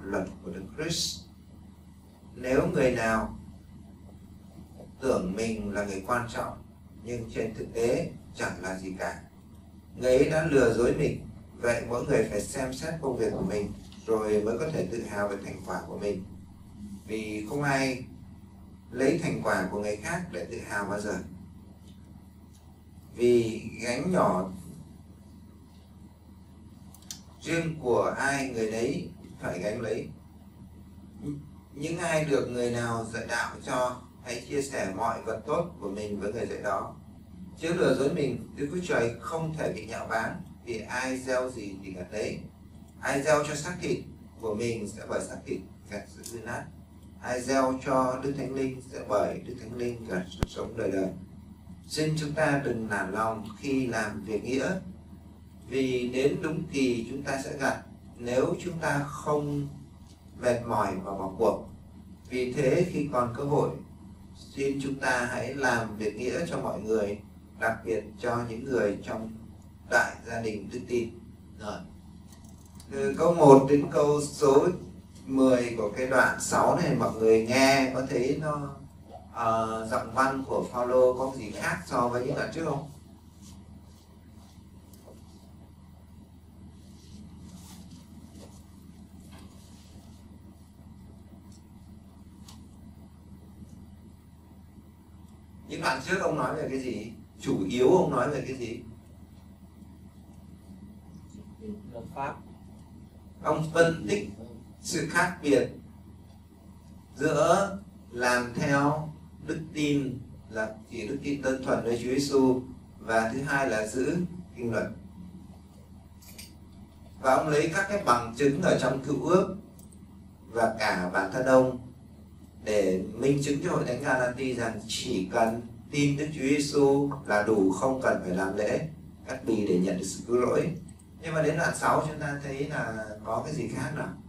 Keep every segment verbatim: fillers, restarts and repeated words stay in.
luật của Đức Christ. Nếu người nào tưởng mình là người quan trọng nhưng trên thực tế chẳng là gì cả, người ấy đã lừa dối mình. Vậy mỗi người phải xem xét công việc của mình rồi mới có thể tự hào về thành quả của mình. Vì không ai lấy thành quả của người khác để tự hào bao giờ. Vì gánh nhỏ riêng của ai người đấy phải gánh lấy. Những ai được người nào dạy đạo cho, hãy chia sẻ mọi vật tốt của mình với người dạy đó. Chứ lừa dối mình, Đức Chúa Trời không thể bị nhạo báng, vì ai gieo gì thì gặt đấy. Ai gieo cho xác thịt của mình sẽ bởi xác thịt gặt sự hư nát. Ai gieo cho Đức Thánh Linh sẽ bởi Đức Thánh Linh gặt sự sống đời đời. Xin chúng ta đừng nản lòng khi làm việc nghĩa, vì đến đúng kỳ chúng ta sẽ gặt nếu chúng ta không mệt mỏi và bỏ cuộc. Vì thế khi còn cơ hội, xin chúng ta hãy làm việc nghĩa cho mọi người, đặc biệt cho những người trong đại gia đình đức tin. Rồi. Từ câu một đến câu số mười của cái đoạn sáu này, mọi người nghe có thấy nó uh, giọng văn của Phaolô có gì khác so với những đoạn trước không? Những đoạn trước ông nói về cái gì? Chủ yếu ông nói về cái gì? Luật pháp. Ông phân tích sự khác biệt giữa làm theo đức tin là chỉ đức tin đơn thuần với Chúa Giêsu, và thứ hai là giữ kinh luật. Và ông lấy các cái bằng chứng ở trong Cựu Ước và cả bản thân ông để minh chứng cho hội thánh Galati rằng chỉ cần tin Đức Chúa Giêsu là đủ, không cần phải làm lễ cắt bì để nhận được sự cứu rỗi. Nhưng mà đến đoạn sáu chúng ta thấy là có cái gì khác nào?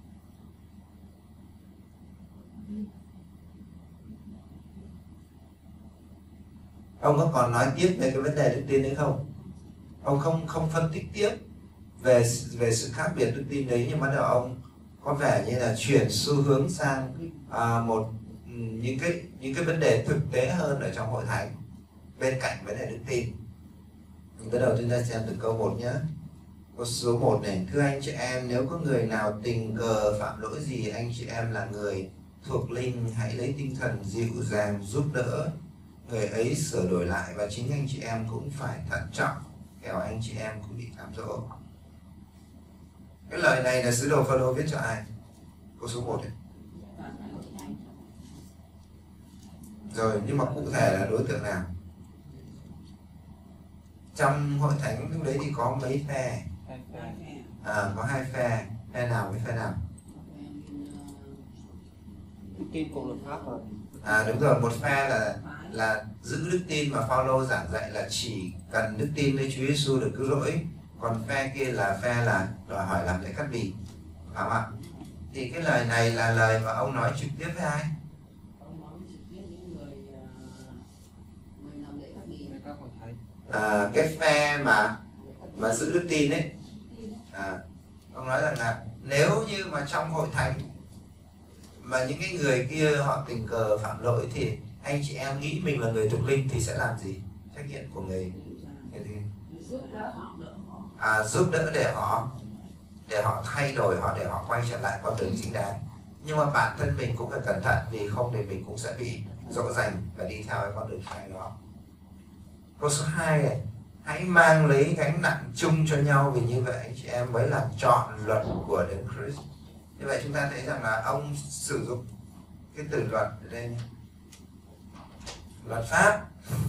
Ông có còn nói tiếp về cái vấn đề đức tin đấy không? Ông không không phân tích tiếp về về sự khác biệt đức tin đấy, nhưng bắt đầu ông có vẻ như là chuyển xu hướng sang à, một những cái những cái vấn đề thực tế hơn ở trong hội thánh bên cạnh vấn đề đức tin. Bắt đầu chúng ta xem từ câu một nhé. Câu số một này: thưa anh chị em, nếu có người nào tình cờ phạm lỗi gì, anh chị em là người thuộc linh, hãy lấy tinh thần dịu dàng giúp đỡ người ấy sửa đổi lại, và chính anh chị em cũng phải thận trọng, kẻo anh chị em cũng bị cám dỗ. Cái lời này là sứ đồ Phaolô viết cho ai? Câu số một này. Rồi, nhưng mà cụ thể là đối tượng nào? Trong hội thánh lúc đấy thì có mấy phe? À, có hai phe. Phe nào với phe nào? Đức tin cùng luật pháp rồi. À đúng rồi, một phe là là giữ đức tin mà Phaolô giảng dạy là chỉ cần đức tin với Chúa Giêsu được cứu rỗi, còn phe kia là phe là đòi hỏi làm lễ cắt bì, phải không ạ? Thì cái lời này là lời mà ông nói trực tiếp với ai? À, cái phe mà mà giữ đức tin ấy, à, ông nói rằng là nếu như mà trong hội thánh mà những cái người kia họ tình cờ phạm lỗi thì anh chị em nghĩ mình là người thuộc linh thì sẽ làm gì? Trách nhiệm của người, người thì à, giúp đỡ để họ để họ thay đổi, họ để họ quay trở lại con đường chính đáng. Nhưng mà bản thân mình cũng phải cẩn thận, vì không thì mình cũng sẽ bị dỗ dành và đi theo cái con đường sai đó. Câu số hai này: hãy mang lấy gánh nặng chung cho nhau, vì như vậy anh chị em mới làm trọn luật của Đấng Christ. Như vậy chúng ta thấy rằng là ông sử dụng cái từ luật ở đây, luật pháp.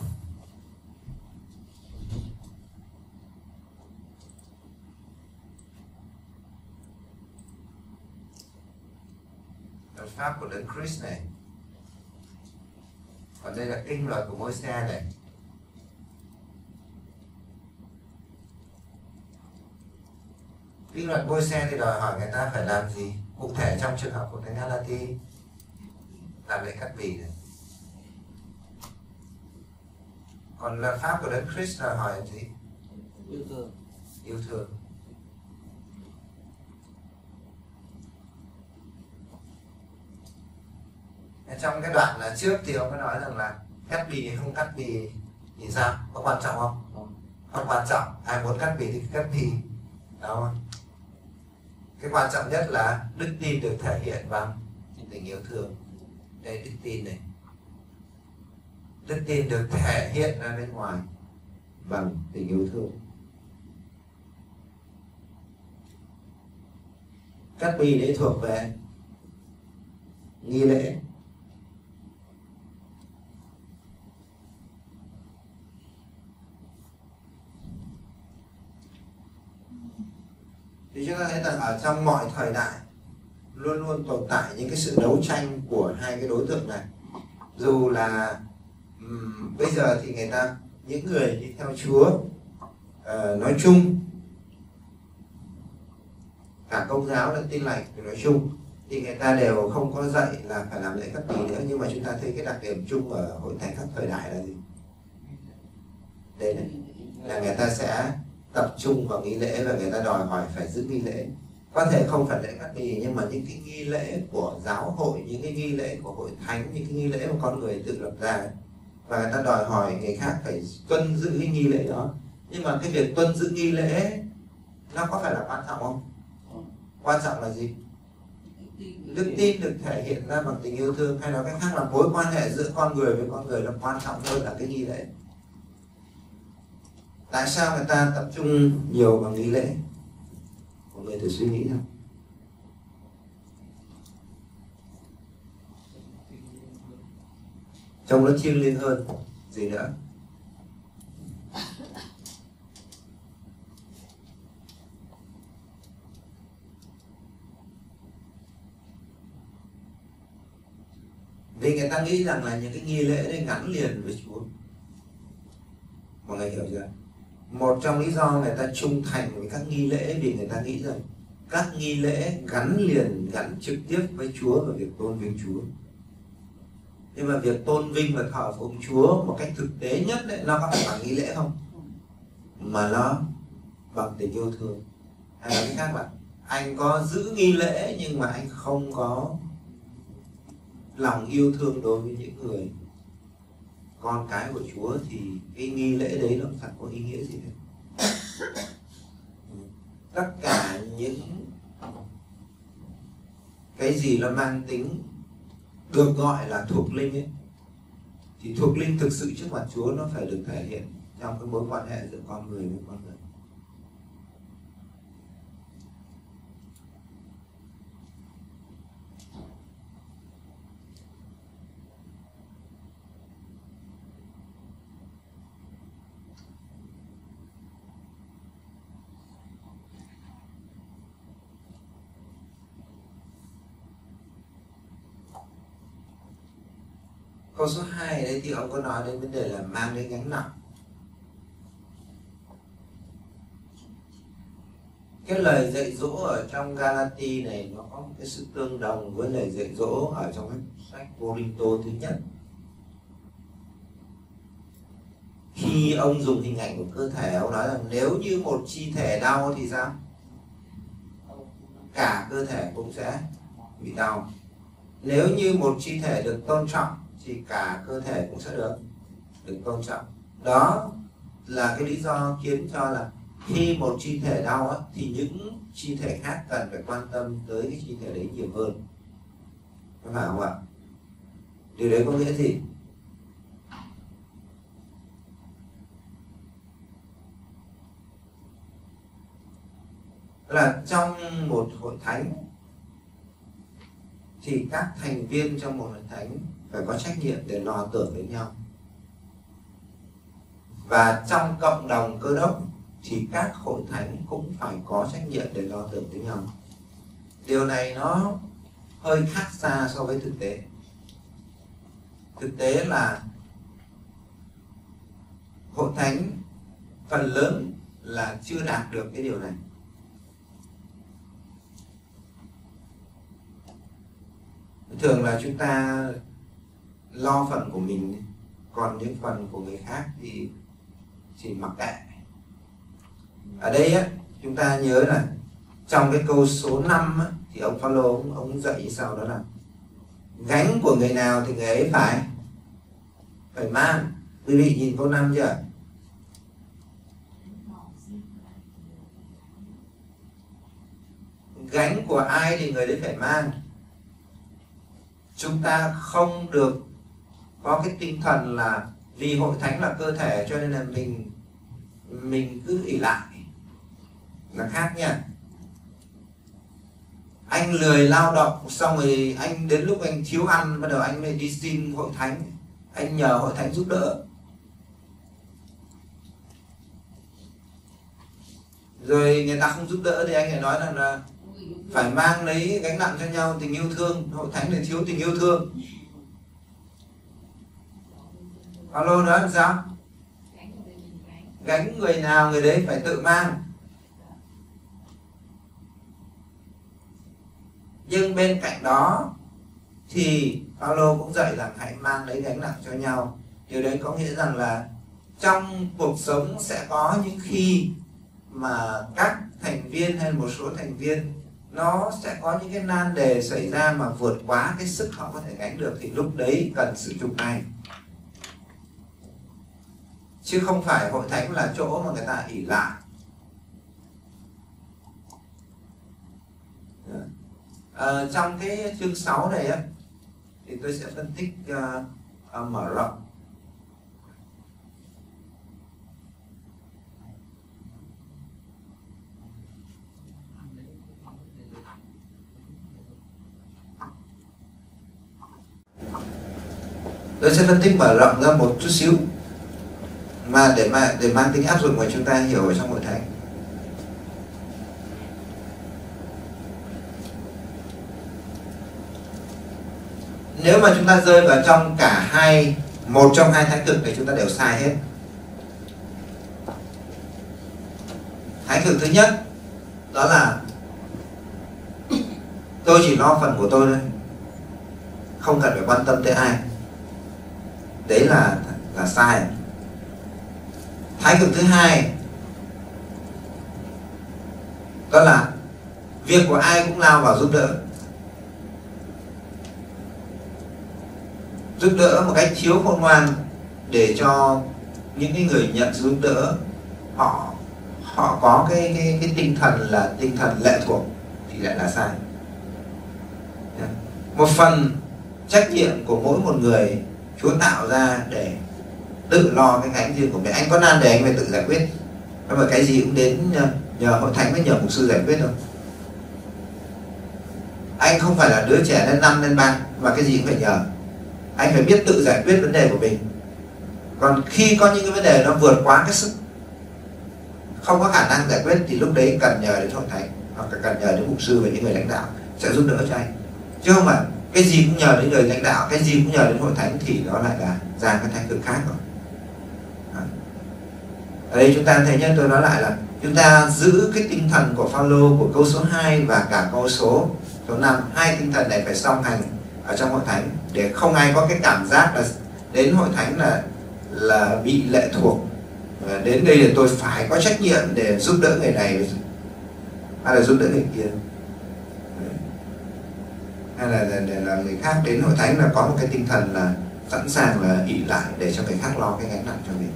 Luật pháp của Đấng Christ này. Còn đây là kinh luật của Môi-se này. Kinh luật Môi-se thì đòi hỏi người ta phải làm gì? Cụ thể trong trường hợp của thánh Galati, làm lễ cắt bì này. Còn luật pháp của Đấng Christ đòi hỏi gì? Yêu thương. Yêu thương. Trong cái đoạn là trước thì ông có nói rằng là cắt bì hay không cắt bì thì sao? Có quan trọng không? Không. Không quan trọng. Ai muốn cắt bì thì cắt bì. Đó. Cái quan trọng nhất là đức tin được thể hiện bằng tình yêu thương. Đây đức tin này. Đức tin được thể hiện ra bên ngoài bằng tình yêu thương. Cắt bì đấy thuộc về nghi lễ. Thì chúng ta thấy rằng ở trong mọi thời đại luôn luôn tồn tại những cái sự đấu tranh của hai cái đối tượng này. Dù là um, bây giờ thì người ta, những người đi theo Chúa uh, nói chung, cả Công giáo lẫn Tin lành nói chung, thì người ta đều không có dạy là phải làm lễ cắt bì nữa. Nhưng mà chúng ta thấy cái đặc điểm chung ở hội thánh các thời đại là gì? Đây này, là người ta sẽ tập trung vào nghi lễ và người ta đòi hỏi phải giữ nghi lễ. Có thể không phải lễ cắt bì, nhưng mà những cái nghi lễ của giáo hội, những cái nghi lễ của hội thánh, những cái nghi lễ mà con người tự lập ra, và người ta đòi hỏi người khác phải tuân giữ cái nghi lễ đó. Nhưng mà cái việc tuân giữ nghi lễ nó có phải là quan trọng không? Quan trọng là gì? Đức tin được thể hiện ra bằng tình yêu thương, hay nói cách khác là mối quan hệ giữa con người với con người là quan trọng hơn là cái nghi lễ. Tại sao người ta tập trung nhiều vào nghi lễ? Mọi người thử suy nghĩ nào. Trông nó thiêng liêng hơn. Gì nữa? Vì người ta nghĩ rằng là những cái nghi lễ đấy gắn liền với Chúa. Mọi người hiểu chưa? Một trong lý do người ta trung thành với các nghi lễ vì người ta nghĩ rằng các nghi lễ gắn liền, gắn trực tiếp với Chúa và việc tôn vinh Chúa. Nhưng mà việc tôn vinh và thờ phụng Chúa một cách thực tế nhất đấy, nó có phải bằng nghi lễ không? Mà nó bằng tình yêu thương. Hay nói cách khác là anh có giữ nghi lễ nhưng mà anh không có lòng yêu thương đối với những người con cái của Chúa, thì cái nghi lễ đấy nó chẳng có ý nghĩa gì hết. Tất cả những cái gì nó mang tính được gọi là thuộc linh ấy, thì thuộc linh thực sự trước mặt Chúa nó phải được thể hiện trong cái mối quan hệ giữa con người với con người. Câu số hai đấy thì ông có nói đến vấn đề là mang đến gánh nặng. Cái lời dạy dỗ ở trong Galati này nó có một cái sự tương đồng với lời dạy dỗ ở trong cái sách Cô-rinh-tô thứ nhất. Khi ông dùng hình ảnh của cơ thể, ông nói rằng nếu như một chi thể đau thì sao? Cả cơ thể cũng sẽ bị đau. Nếu như một chi thể được tôn trọng thì cả cơ thể cũng sẽ được được tôn trọng. Đó là cái lý do khiến cho là khi một chi thể đau ấy, thì những chi thể khác cần phải quan tâm tới cái chi thể đấy nhiều hơn. Có phải không ạ? Điều đấy có nghĩa gì? Là trong một hội thánh thì các thành viên trong một hội thánh phải có trách nhiệm để lo tưởng đến nhau. Và trong cộng đồng Cơ Đốc thì các hội thánh cũng phải có trách nhiệm để lo tưởng đến nhau. Điều này nó hơi khác xa so với thực tế. Thực tế là hội thánh phần lớn là chưa đạt được cái điều này. Thường là chúng ta lo phần của mình, còn những phần của người khác thì chỉ mặc kệ. Ở đây á, chúng ta nhớ là trong cái câu số năm á, thì ông Phaolô ông, ông dạy như sau, đó là Gánh của người nào thì người ấy phải phải mang. Quý vị nhìn câu năm chưa? Gánh của ai thì người đấy phải mang. Chúng ta không được có cái tinh thần là vì hội thánh là cơ thể cho nên là mình mình cứ ỷ lại, là khác nha. Anh lười lao động xong rồi anh đến lúc anh thiếu ăn, bắt đầu anh mới đi xin hội thánh, anh nhờ hội thánh giúp đỡ. Rồi người ta không giúp đỡ thì anh lại nói là, là phải mang lấy gánh nặng cho nhau, tình yêu thương. Hội thánh này thiếu tình yêu thương. Alo nói làm sao? Gánh người nào người đấy phải tự mang. Nhưng bên cạnh đó thì Paulo cũng dạy rằng hãy mang lấy gánh nặng cho nhau. Điều đấy có nghĩa rằng là trong cuộc sống sẽ có những khi mà các thành viên hay một số thành viên nó sẽ có những cái nan đề xảy ra mà vượt quá cái sức họ có thể gánh được, thì lúc đấy cần sử dụng này. Chứ không phải hội thánh là chỗ mà người ta ỷ lại. À, trong cái chương sáu này á, thì tôi sẽ phân tích uh, uh, mở rộng. Tôi sẽ phân tích mở rộng ra một chút xíu mà để mà để mang tính áp dụng mà chúng ta hiểu ở trong hội thánh. Nếu mà chúng ta rơi vào trong cả hai, một trong hai thái cực thì chúng ta đều sai hết. Thái cực thứ nhất đó là tôi chỉ lo phần của tôi thôi, không cần phải quan tâm tới ai. Đấy là là sai. Thái cực thứ hai đó là việc của ai cũng lao vào giúp đỡ. Giúp đỡ một cách thiếu khôn ngoan để cho những cái người nhận giúp đỡ họ họ có cái cái cái tinh thần là tinh thần lệ thuộc thì lại là sai. Một phần trách nhiệm của mỗi một người Chúa tạo ra để tự lo cái gánh riêng của mình. Anh có nan đề anh phải tự giải quyết, nhưng mà cái gì cũng đến nhờ hội thánh với nhờ mục sư giải quyết đâu. Anh không phải là đứa trẻ lên năm lên ba mà cái gì cũng phải nhờ. Anh phải biết tự giải quyết vấn đề của mình. Còn khi có những cái vấn đề nó vượt quá cái sức, không có khả năng giải quyết, thì lúc đấy cần nhờ đến hội thánh hoặc là cần nhờ đến mục sư và những người lãnh đạo sẽ giúp đỡ cho anh. Chứ không phải cái gì cũng nhờ đến người lãnh đạo, cái gì cũng nhờ đến hội thánh thì nó lại là ra cái thái cực khác rồi. Ở đây chúng ta thấy nhé, tôi nói lại là chúng ta giữ cái tinh thần của Phaolô của câu số hai và cả câu số số năm. Hai tinh thần này phải song hành ở trong hội thánh để không ai có cái cảm giác là đến hội thánh là là bị lệ thuộc. Đến đây thì tôi phải có trách nhiệm để giúp đỡ người này hay là giúp đỡ người kia, hay là để là người khác đến hội thánh là có một cái tinh thần là sẵn sàng là ỷ lại để cho người khác lo cái gánh nặng cho mình.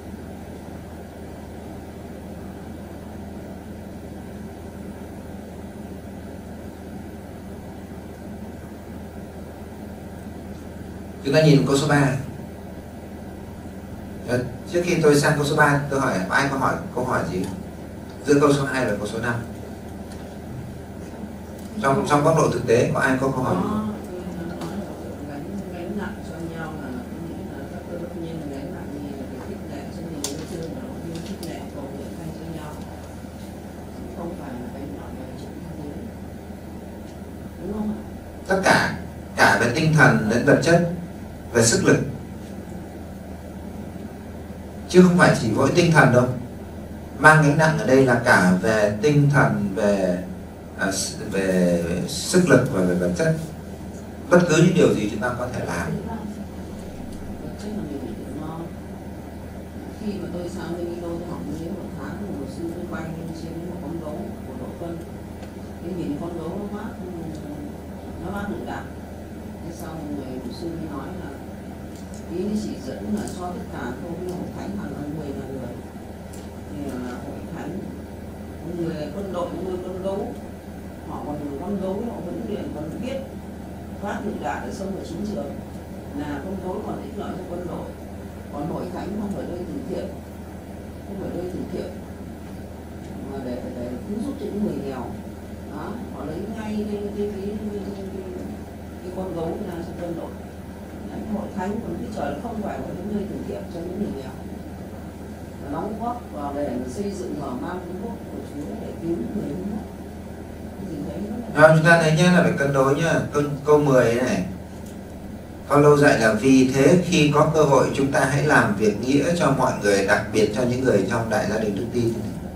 Chúng ta nhìn câu số ba. Trước khi tôi sang câu số ba, tôi hỏi có ai có hỏi câu hỏi gì giữa câu số hai và câu số năm? Trong trong góc độ thực tế có ai có câu hỏi gì? Gánh nặng cho nhau là nghĩ là các cơ đốc nhân gánh nặng gì là cái khích lệ cho mình đối tượng là những khích lệ cầu nguyện thay cho nhau, không phải là gánh nặng về chính thân, đúng không ạ? Tất cả cả về tinh thần đến vật chất, về sức lực, chứ không phải chỉ mỗi tinh thần đâu. Mang gánh nặng ở đây là cả về tinh thần, về à, về sức lực và về vật chất. Bất cứ những điều gì chúng ta có thể làm. Vật chất là mình bị tự lo. Khi mà tôi sang bên Indo tôi học mấy một tháng, một sư tôi quay trên một con gấu của Độ Vân, cái nhìn con gấu nó mát, nó mát được cả. Thế sau người mục sư mới nói là ý chỉ dẫn là cho tất cả thôi, hội thánh hàng là người là người, thì là hội thánh người quân đội, người quân gấu, họ còn con gấu họ vẫn luyện, còn biết phát lựu đạn để sống ở chiến trường, là con gấu còn ích lợi cho quân đội, còn hội thánh không phải nơi từ thiện, không phải nơi từ thiện mà để để cứu giúp cho những người nghèo. Đó, họ lấy ngay cái cái cái, cái, cái, cái, cái con gấu ra cho quân đội. Đấy, hội thánh còn cái trời không phải là những nơi từ thiện cho những người nghèo, đóng góp vào để xây dựng mở mang cái quốc của Chúa để cứu người đúng không? Rồi, chúng ta thấy nhé, là phải cân đối nhá. Câu, câu mười này, Phaolô dạy là vì thế khi có cơ hội chúng ta hãy làm việc nghĩa cho mọi người, đặc biệt cho những người trong đại gia đình đức tin.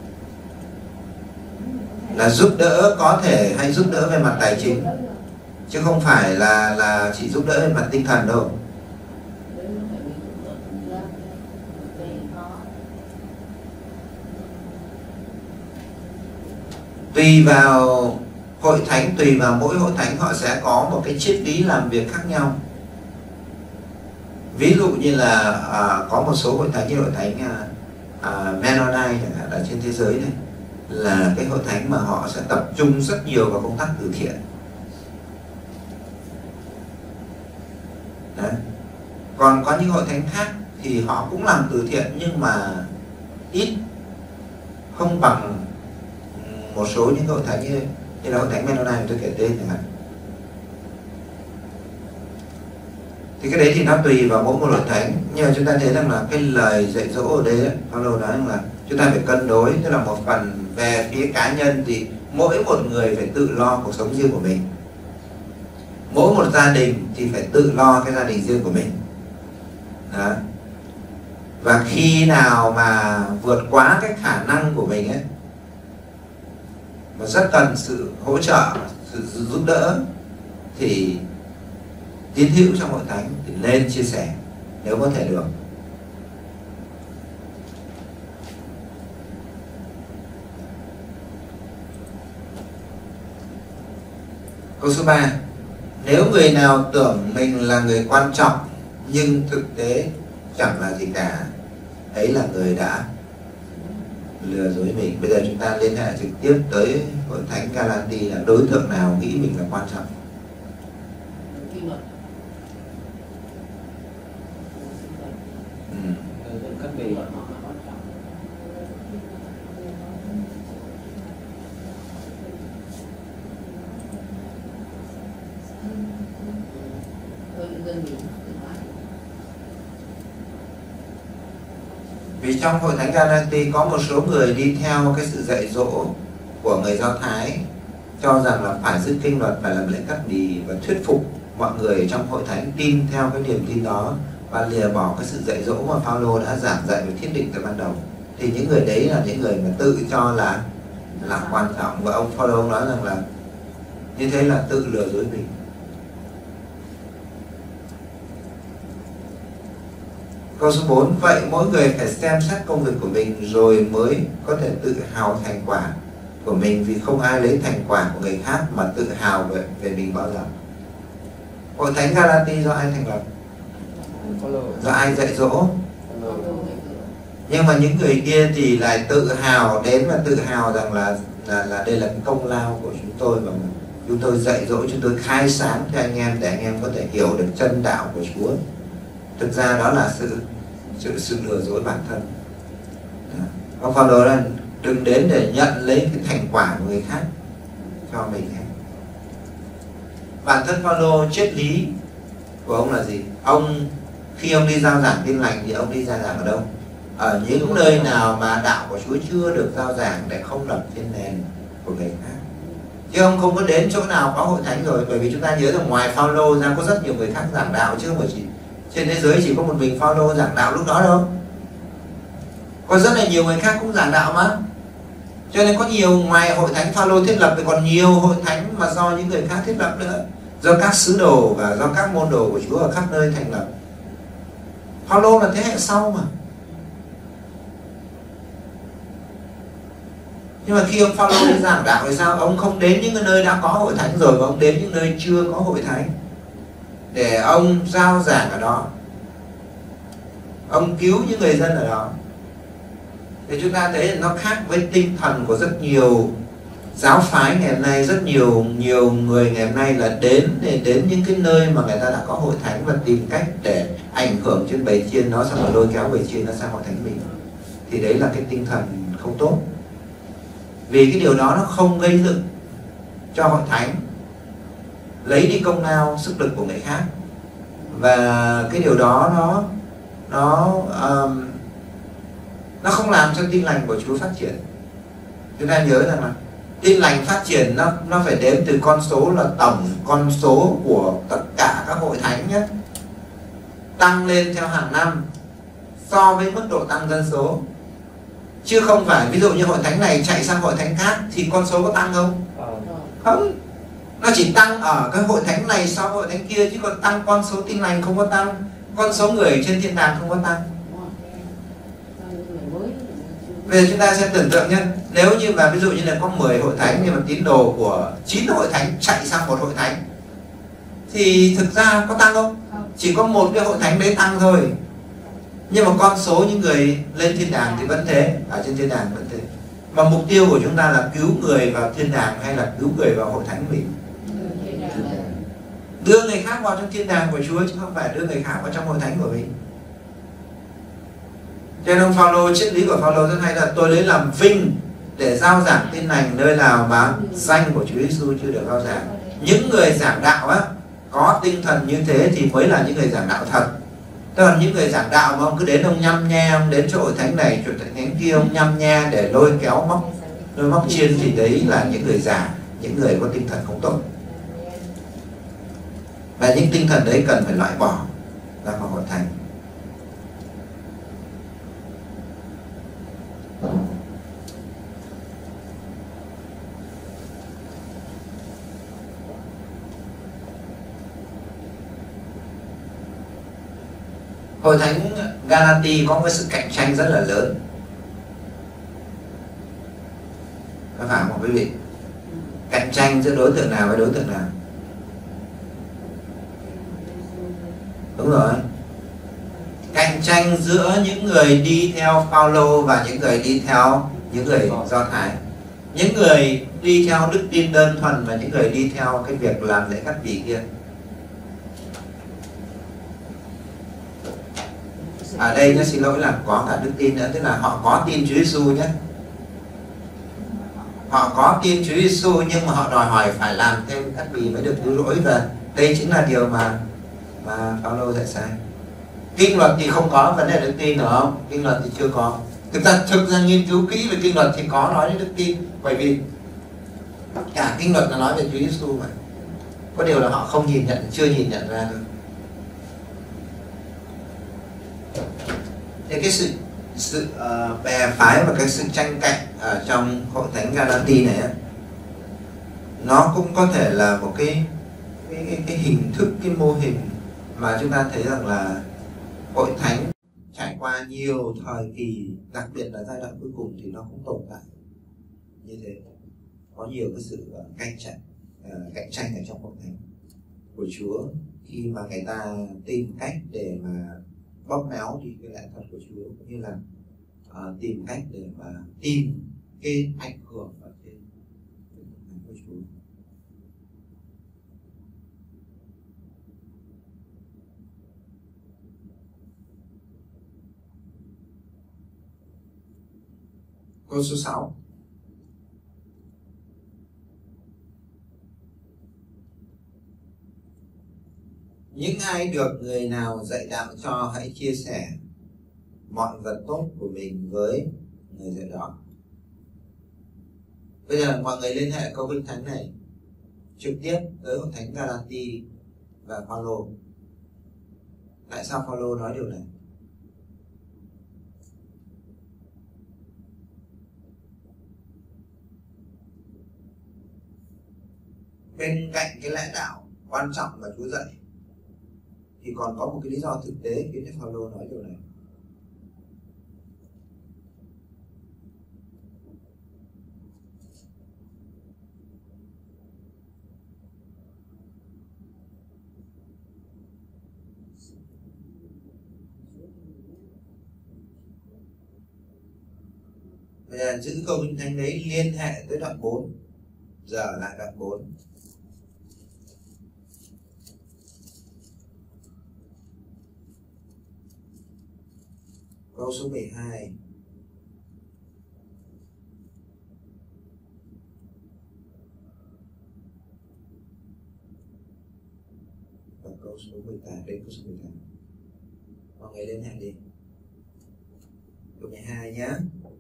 Là giúp đỡ có thể hay giúp đỡ về mặt tài chính, chứ không phải là là chỉ giúp đỡ về mặt tinh thần đâu. Tùy vào hội thánh, tùy vào mỗi hội thánh họ sẽ có một cái triết lý làm việc khác nhau. Ví dụ như là à, có một số hội thánh như hội thánh à, à, Mennonite chẳng hạn ở trên thế giới này, là cái hội thánh mà họ sẽ tập trung rất nhiều vào công tác từ thiện. Đấy. Còn có những hội thánh khác thì họ cũng làm từ thiện nhưng mà ít, không bằng một số những hội thánh như, như là hội thánh Mennonite tôi kể tên chẳng hạn. Thì cái đấy thì nó tùy vào mỗi một hội thánh, nhưng mà chúng ta thấy rằng là cái lời dạy dỗ ở đây, Phaolô nói rằng là chúng ta phải cân đối, tức là một phần về phía cá nhân thì mỗi một người phải tự lo cuộc sống riêng của mình, mỗi một gia đình thì phải tự lo cái gia đình riêng của mình. Đó. Và khi nào mà vượt quá cái khả năng của mình ấy, mà rất cần sự hỗ trợ, sự, sự giúp đỡ, thì tín hữu trong hội thánh thì lên chia sẻ nếu có thể được. Câu số ba, nếu người nào tưởng mình là người quan trọng nhưng thực tế chẳng là gì cả, ấy là người đã lừa dối mình. Bây giờ chúng ta liên hệ trực tiếp tới hội thánh Galati, là đối tượng nào nghĩ mình là quan trọng. Các vị vì trong hội thánh Galati có một số người đi theo cái sự dạy dỗ của người Do Thái, cho rằng là phải giữ kinh luật, phải làm lễ cắt bì, và thuyết phục mọi người trong hội thánh tin theo cái niềm tin đó và lìa bỏ cái sự dạy dỗ mà Phaolô đã giảng dạy và thiết định từ ban đầu. Thì những người đấy là những người mà tự cho là là quan trọng, và ông Phaolô nói rằng là như thế là tự lừa dối mình. Câu số bốn, vậy mỗi người phải xem xét công việc của mình rồi mới có thể tự hào thành quả của mình, vì không ai lấy thành quả của người khác mà tự hào về, về mình bao giờ. Hội thánh Galati do ai thành lập? Do ai dạy dỗ? Nhưng mà những người kia thì lại tự hào đến và tự hào rằng là là, là đây là cái công lao của chúng tôi, và chúng tôi dạy dỗ, chúng tôi khai sáng cho anh em để anh em có thể hiểu được chân đạo của Chúa. Thực ra đó là sự sự, sự lừa dối bản thân. Ông Phaolô là đừng đến để nhận lấy cái thành quả của người khác cho mình. Bản thân Phaolô triết lý của ông là gì? Ông khi ông đi giao giảng Tin Lành thì ông đi giao giảng ở đâu? Ở những nơi nào mà đạo của Chúa chưa được giao giảng, để không lập trên nền của người khác. Chứ ông không có đến chỗ nào có hội thánh rồi, bởi vì chúng ta nhớ rằng ngoài Phaolô ra có rất nhiều người khác giảng đạo, chứ không phải chỉ trên thế giới chỉ có một mình Phaolô giảng đạo lúc đó đâu. Có rất là nhiều người khác cũng giảng đạo mà. Cho nên có nhiều, ngoài hội thánh Phaolô thiết lập thì còn nhiều hội thánh mà do những người khác thiết lập nữa, do các sứ đồ và do các môn đồ của Chúa ở khắp nơi thành lập. Phaolô là thế hệ sau mà. Nhưng mà khi ông Phaolô đi giảng đạo thì sao? Ông không đến những nơi đã có hội thánh rồi, mà ông đến những nơi chưa có hội thánh. để ông rao giảng ở đó, ông cứu những người dân ở đó. Thì chúng ta thấy là nó khác với tinh thần của rất nhiều giáo phái ngày hôm nay. Rất nhiều nhiều người ngày hôm nay là đến để đến những cái nơi mà người ta đã có hội thánh và tìm cách để ảnh hưởng trên bầy chiên nó, xong rồi lôi kéo bầy chiên nó sang hội thánh mình. Thì đấy là cái tinh thần không tốt, vì cái điều đó nó không gây dựng cho hội thánh, lấy đi công lao sức lực của người khác, và cái điều đó nó nó um, nó không làm cho tin lành của Chúa phát triển. Chúng ta nhớ rằng là tin lành phát triển nó nó phải đếm từ con số là tổng con số của tất cả các hội thánh nhé, tăng lên theo hàng năm so với mức độ tăng dân số, chứ không phải ví dụ như hội thánh này chạy sang hội thánh khác thì con số có tăng không? Không, nó chỉ tăng ở cái hội thánh này so với hội thánh kia, chứ còn tăng con số tin lành không có tăng, con số người trên thiên đàng không có tăng. Bây giờ chúng ta sẽ tưởng tượng nhé, nếu như mà ví dụ như là có mười hội thánh nhưng mà tín đồ của chín hội thánh chạy sang một hội thánh thì thực ra có tăng không? Chỉ có một cái hội thánh đấy tăng thôi, nhưng mà con số những người lên thiên đàng thì vẫn thế, ở trên thiên đàng vẫn thế. Mà mục tiêu của chúng ta là cứu người vào thiên đàng hay là cứu người vào hội thánh mình? Đưa người khác vào trong thiên đàng của Chúa, chứ không phải đưa người khác vào trong hội thánh của mình. Cho nên ông Phaolô, triết lý của Phaolô rất hay là tôi lấy làm vinh để giao giảng tin lành nơi nào mà danh của Chúa Giêsu chưa được giao giảng. Những người giảng đạo á có tinh thần như thế thì mới là những người giảng đạo thật. Tức là những người giảng đạo mà ông cứ đến ông nhăm nhe, ông đến chỗ hội thánh này, chỗ hội thánh kia, ông nhăm nhe để lôi kéo móc lôi móc chiên thì đấy là những người giả, những người có tinh thần không tốt. Và những tinh thần đấy cần phải loại bỏ ra khỏi hội thánh. Hội thánh Galati có một sự cạnh tranh rất là lớn, có phải không quý vị? Cạnh tranh giữa đối tượng nào với đối tượng nào? Đúng rồi, cạnh tranh giữa những người đi theo Phaolô và những người đi theo những người Do Thái, những người đi theo đức tin đơn thuần và những người đi theo cái việc làm lễ cắt bì kia. Ở đây nó xin lỗi là có cả đức tin nữa, tức là họ có tin Chúa Giêsu nhé, họ có tin Chúa Giêsu nhưng mà họ đòi hỏi phải làm thêm cắt bì mới được cứu rỗi, và đây chính là điều mà mà Phaolô dạy sai. Kinh luật thì không có vấn đề đức tin được không? Kinh luật thì chưa có. Thực ra thực ra nghiên cứu kỹ về kinh luật thì có nói đến đức tin, bởi vì cả kinh luật là nói về Chúa Giêsu mà. Có điều là họ không nhìn nhận, chưa nhìn nhận ra thôi. Thế cái sự sự uh, bè phái và cái sự tranh cạnh ở trong hội thánh Galati này á, nó cũng có thể là một cái cái, cái cái hình thức, cái mô hình mà chúng ta thấy rằng là hội thánh trải qua nhiều thời kỳ, đặc biệt là giai đoạn cuối cùng thì nó cũng tồn tại như thế. Có nhiều cái sự cạnh tranh uh, cạnh tranh ở trong hội thánh của Chúa, khi mà người ta tìm cách để mà bóp méo đi cái lẽ thật của Chúa, cũng như là uh, tìm cách để mà tìm cái ảnh hưởng ở trên của Chúa. Câu số sáu. Những ai được người nào dạy đạo cho hãy chia sẻ mọi vật tốt của mình với người dạy đó. Bây giờ mọi người liên hệ câu kinh thánh này trực tiếp tới hội thánh Galati và Phaolô. Tại sao Phaolô nói điều này? Bên cạnh cái lẽ đạo quan trọng mà Chúa dạy thì còn có một cái lý do thực tế khiến cho Phaolô nói điều này. Vậy là giữ câu kinh thánh đấy liên hệ tới đoạn bốn. Giờ lại đoạn bốn. Câu số mười hai. Và câu số mười tám đến câu số mười tám. Mọi người liên hệ đi. Câu mười hai nhé.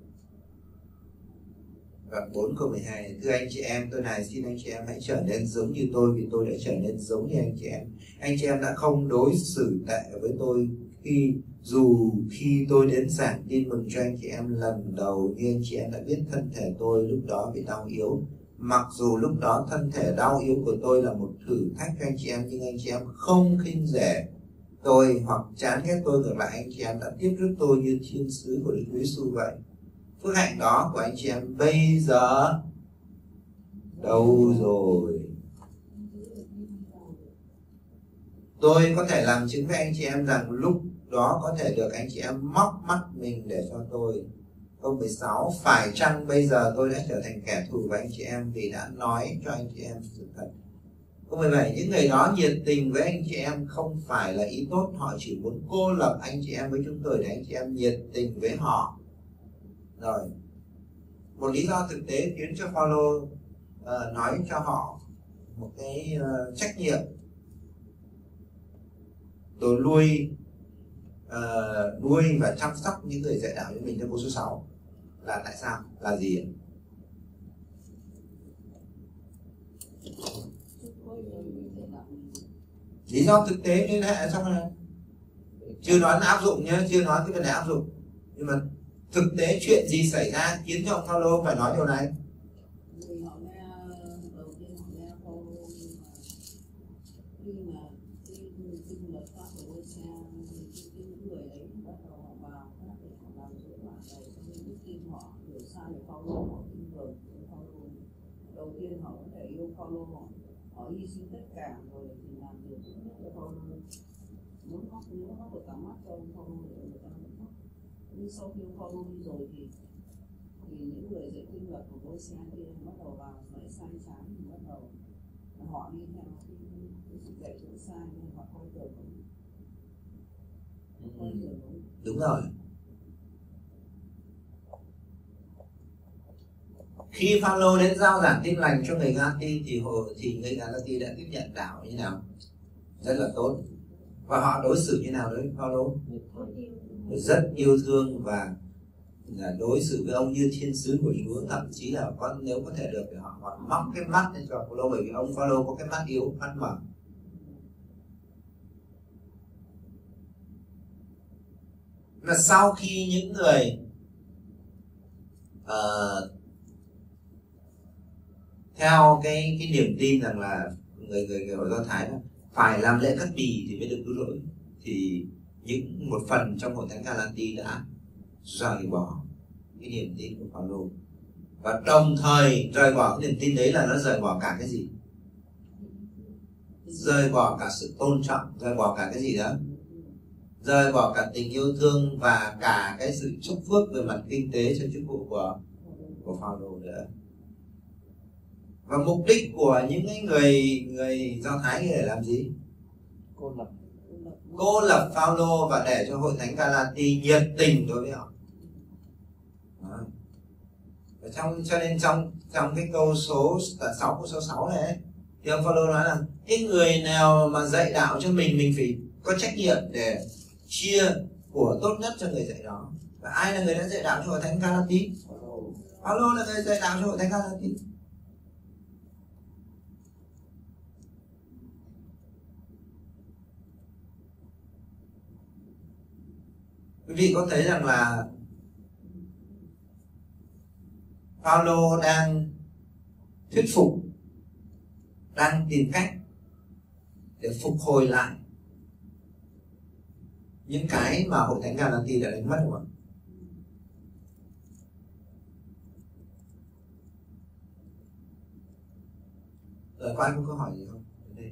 Đoạn bốn câu mười hai. Thưa anh chị em, tôi này xin anh chị em hãy trở nên giống như tôi, vì tôi đã trở nên giống như anh chị em. Anh chị em đã không đối xử tệ với tôi khi dù khi tôi đến giảng tin mừng cho anh chị em lần đầu, nhưng anh chị em đã biết thân thể tôi lúc đó bị đau yếu. Mặc dù lúc đó thân thể đau yếu của tôi là một thử thách cho anh chị em, nhưng anh chị em không khinh rẻ tôi hoặc chán ghét tôi, ngược lại anh chị em đã tiếp rước tôi như thiên sứ của Đức Chúa Giêsu vậy. Phước hạnh đó của anh chị em bây giờ đâu rồi? Tôi có thể làm chứng với anh chị em rằng lúc đó có thể được anh chị em móc mắt mình để cho tôi. Câu mười sáu. Phải chăng bây giờ tôi đã trở thành kẻ thù với anh chị em vì đã nói cho anh chị em sự thật? Câu mười bảy. Những người đó nhiệt tình với anh chị em không phải là ý tốt, họ chỉ muốn cô lập anh chị em với chúng tôi để anh chị em nhiệt tình với họ. Rồi, một lý do thực tế khiến cho Phaolô uh, nói cho họ một cái uh, trách nhiệm tôi nuôi uh, nuôi và chăm sóc những người dạy đạo như mình trong câu số sáu là tại sao? Là gì? Lý do thực tế liên hệ trong này, chưa nói áp dụng nhé, chưa nói cái vấn đề áp dụng, nhưng mà thực tế chuyện gì xảy ra khiến cho ông Phaolô phải nói điều này? Đầu tiên họ có thể yêu Phaolô, họ hy sinh tất cả rồi thì làm điều tốt nhất cho Phaolô. Muốn móc nếu móc được cả mắt cho ông Phaolô để người ta muốn móc. Nhưng sau khi ông Phaolô đi rồi thì thì những người dạy kinh luật của Ngôi Xe kia bắt đầu vào phải sai trái, thì bắt đầu họ đi theo cái, cái sự dạy chỗ sai nên họ coi thường đúng. Coi thường đúng. Đúng rồi. Khi Phaolô đến giao giảng tin lành cho người Galatia thì thì người Galatia đã tiếp nhận đạo như nào? Rất là tốt. Và họ đối xử như nào với Phaolô? Rất yêu thương và là đối xử với ông như thiên sứ của Chúa, thậm chí là con nếu có thể được thì họ còn móc cái mắt lên cho Phaolô, bởi vì ông Phaolô có cái mắt yếu, mắt mở. Và sau khi những người uh, theo cái cái niềm tin rằng là người người người Do Thái là phải làm lễ cắt bì thì mới được cứu rỗi, thì những một phần trong hội thánh Galatia đã rời bỏ cái niềm tin của Phaolô, và đồng thời rời bỏ cái niềm tin đấy là nó rời bỏ cả cái gì? Rời bỏ cả sự tôn trọng, rời bỏ cả cái gì đó? Rời bỏ cả tình yêu thương và cả cái sự chúc phước về mặt kinh tế cho chức vụ của của Phaolô nữa. Và mục đích của những người người Do Thái để làm gì? Cô lập Cô lập Phaolô và để cho hội thánh Galatia nhiệt tình đối với họ. Và trong cho nên trong trong cái câu số sáu câu số sáu này ấy, thì ông Phaolô nói là cái người nào mà dạy đạo cho mình mình phải có trách nhiệm để chia của tốt nhất cho người dạy đó. Và ai là người đã dạy đạo cho hội thánh Galatia? Phaolô là người dạy đạo cho hội thánh Galatia. Quý vị có thấy rằng là Phaolô đang thuyết phục, đang tìm cách để phục hồi lại những cái mà hội thánh Galatia đã đánh mất không ạ? Rồi có ai có câu hỏi gì không? Đây.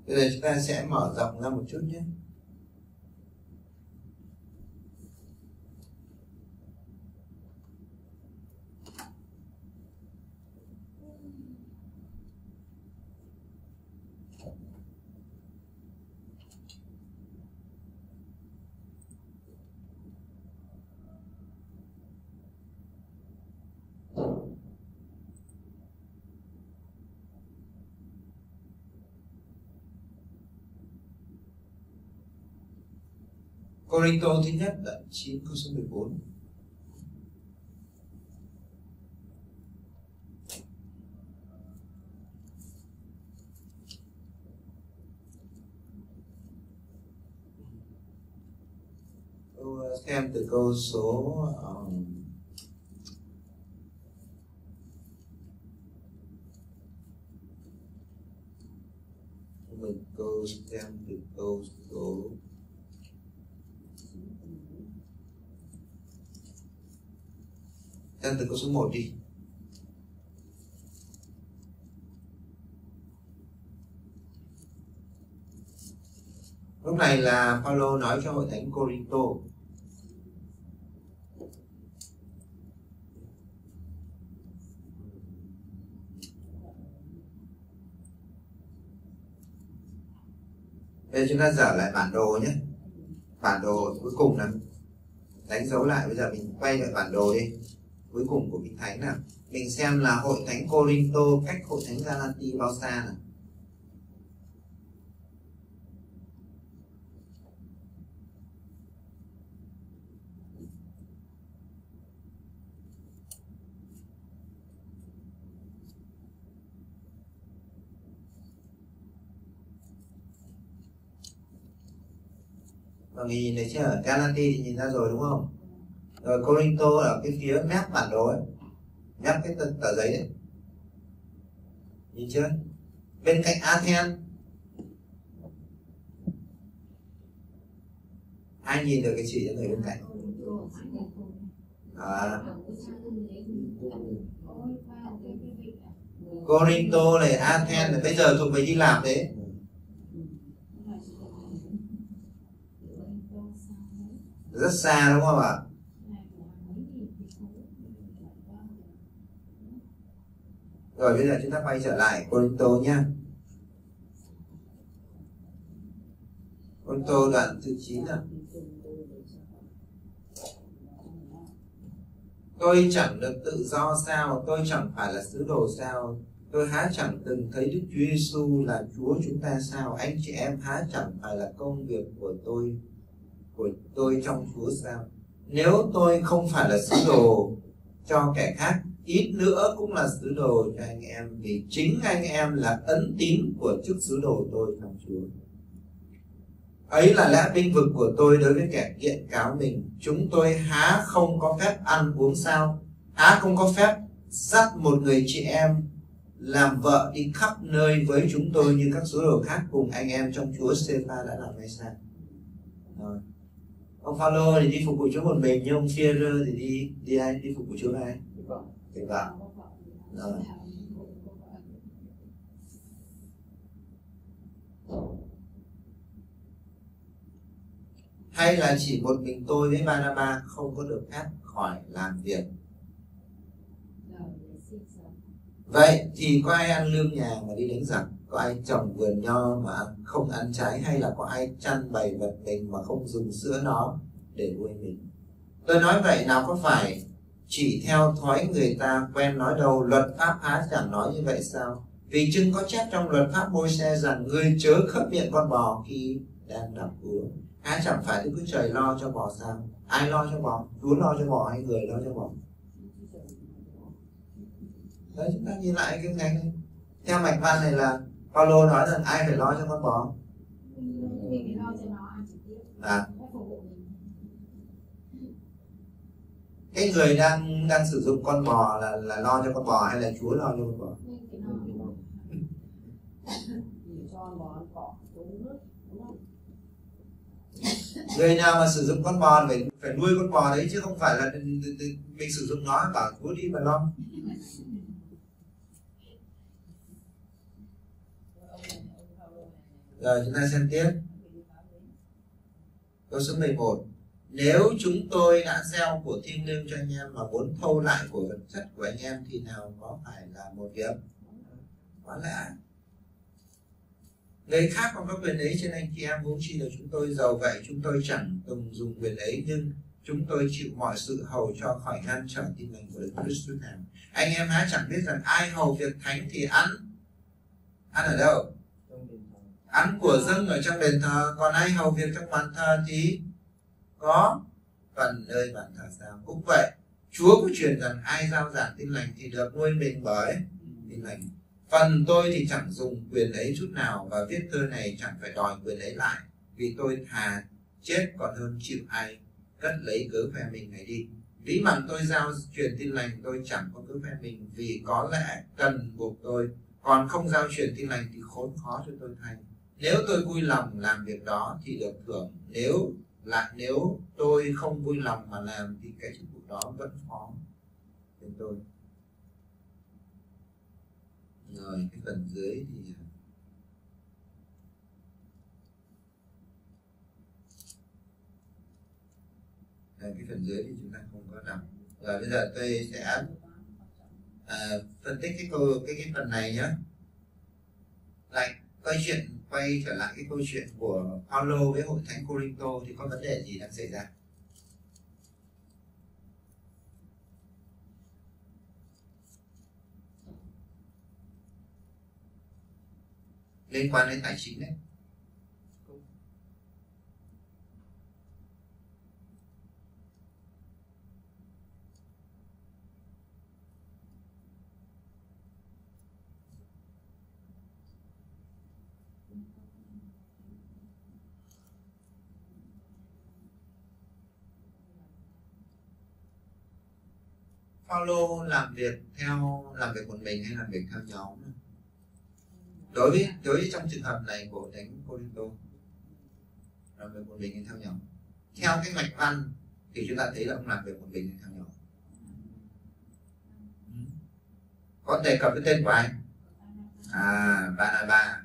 Bây giờ chúng ta sẽ mở rộng ra một chút nhé. Corinto thứ nhất đoạn chín câu số mười bốn. Tôi xem từ câu số um, mình câu xem từ câu số xem từ câu số một đi. Lúc này là Phaolô nói cho hội thánh Corinto. Bây giờ chúng ta dở lại bản đồ nhé. Bản đồ cuối cùng là đánh dấu lại. Bây giờ mình quay lại bản đồ đi. Cuối cùng của Kinh Thánh nào. Mình xem là hội thánh Corinto cách hội thánh Galati bao xa nào. Và mình nhìn thấy chưa? Galati thì nhìn ra rồi đúng không? Rồi Corinto ở cái phía mép bản đồ ấy, mép cái tờ, tờ giấy đấy, nhìn chưa? Bên cạnh Athens. Ai nhìn được cái chỉ cho người bên cạnh? À. Corinto này, Athens này, bây giờ thuộc về Hy Lạp đấy. Rất xa đúng không ạ? Rồi bây giờ chúng ta quay trở lại Corinto nhé. Corinto đoạn thứ chín nào. Tôi chẳng được tự do sao? Tôi chẳng phải là sứ đồ sao? Tôi há chẳng từng thấy Đức Chúa Giêsu là Chúa chúng ta sao? Anh chị em há chẳng phải là công việc của tôi của tôi trong Chúa sao? Nếu tôi không phải là sứ đồ cho kẻ khác, ít nữa cũng là sứ đồ cho anh em, vì chính anh em là ấn tín của chức sứ đồ tôi trong Chúa. Ấy là lẽ binh vực của tôi đối với kẻ kiện cáo mình. Chúng tôi há không có phép ăn uống sao? Há không có phép dắt một người chị em làm vợ đi khắp nơi với chúng tôi như các sứ đồ khác cùng anh em trong Chúa Sê-pha đã làm hay sao? Rồi. Ông Phaolô thì đi phục vụ Chúa một mình, nhưng ông Phi-e-rơ thì đi đi ai đi phục vụ Chúa ai? Thì vợ. Rồi. Hay là chỉ một mình tôi với Ba-na-ba không có được phép khỏi làm việc? Vậy thì có ai ăn lương nhà mà đi đánh giặc? Có ai trồng vườn nho mà không ăn trái? Hay là có ai chăn bày vật mình mà không dùng sữa nó để nuôi mình? Tôi nói vậy nào có phải chỉ theo thói người ta quen nói đâu? Luật pháp há chẳng nói như vậy sao? Vì chừng có chép trong luật pháp Môi-se rằng ngươi chớ khấp miệng con bò khi đang đạp úa. Há chẳng phải Đức Chúa Trời lo cho bò sao? Ai lo cho bò? Chúa lo cho bò hay người lo cho bò? Đấy, chúng ta nhìn lại cái ngành này. Theo mạch văn này là Phaolô nói rằng ai phải lo cho con bò? Mình phải lo cho nó ăn trực tiếp. À. Cái người đang đang sử dụng con bò là là lo cho con bò hay là Chúa lo cho con bò? Người nào mà sử dụng con bò phải phải nuôi con bò đấy, chứ không phải là mình sử dụng nó bảo Chúa đi mà lo. Rồi chúng ta xem tiếp. Câu số mười một. Nếu chúng tôi đã gieo của thiêng liêng cho anh em mà muốn thâu lại của vật chất của anh em thì nào có phải là một việc quá lạ? Người khác còn có quyền ấy trên anh chị em, huống chi là chúng tôi giàu vậy, chúng tôi chẳng từng dùng quyền ấy, nhưng chúng tôi chịu mọi sự hầu cho khỏi ngăn trở tin lành của Đức Christ nào. Anh em há chẳng biết rằng ai hầu việc thánh thì ăn ăn ở đâu? Ăn của dâng ở trong đền thờ, còn ai hầu việc trong bàn thờ thì có phần nơi bàn thờ sao? Cũng vậy, Chúa có truyền rằng ai giao giảng tin lành thì được nuôi mình bởi tin lành. Phần tôi thì chẳng dùng quyền ấy chút nào, và viết thơ này chẳng phải đòi quyền ấy lại, vì tôi thà chết còn hơn chịu ai cất lấy cớ khoe mình này đi. Ví bằng tôi giao truyền tin lành, tôi chẳng có cớ khoe mình, vì có lẽ cần buộc tôi, còn không giao truyền tin lành thì khốn khó cho tôi thay. Nếu tôi vui lòng làm việc đó thì được thưởng, nếu lại nếu tôi không vui lòng mà làm thì cái chức vụ đó vẫn khó đến tôi. Rồi cái phần dưới thì Rồi, cái phần dưới thì chúng ta không có đọc. Rồi bây giờ tôi sẽ à, phân tích cái câu cái cái phần này nhé. Lại quay chuyện quay trở lại cái câu chuyện của Paulo với hội thánh Corinto thì có vấn đề gì đang xảy ra? Liên quan đến tài chính đấy. Paulo làm việc theo làm việc một mình hay làm việc theo nhóm? Đối với đối với trong trường hợp này của thánh Corinto, làm việc một mình hay theo nhóm? Theo cái mạch văn thì chúng ta thấy là ông làm việc một mình hay theo nhóm? Có đề cập cái tên của ai? À, Barnabas.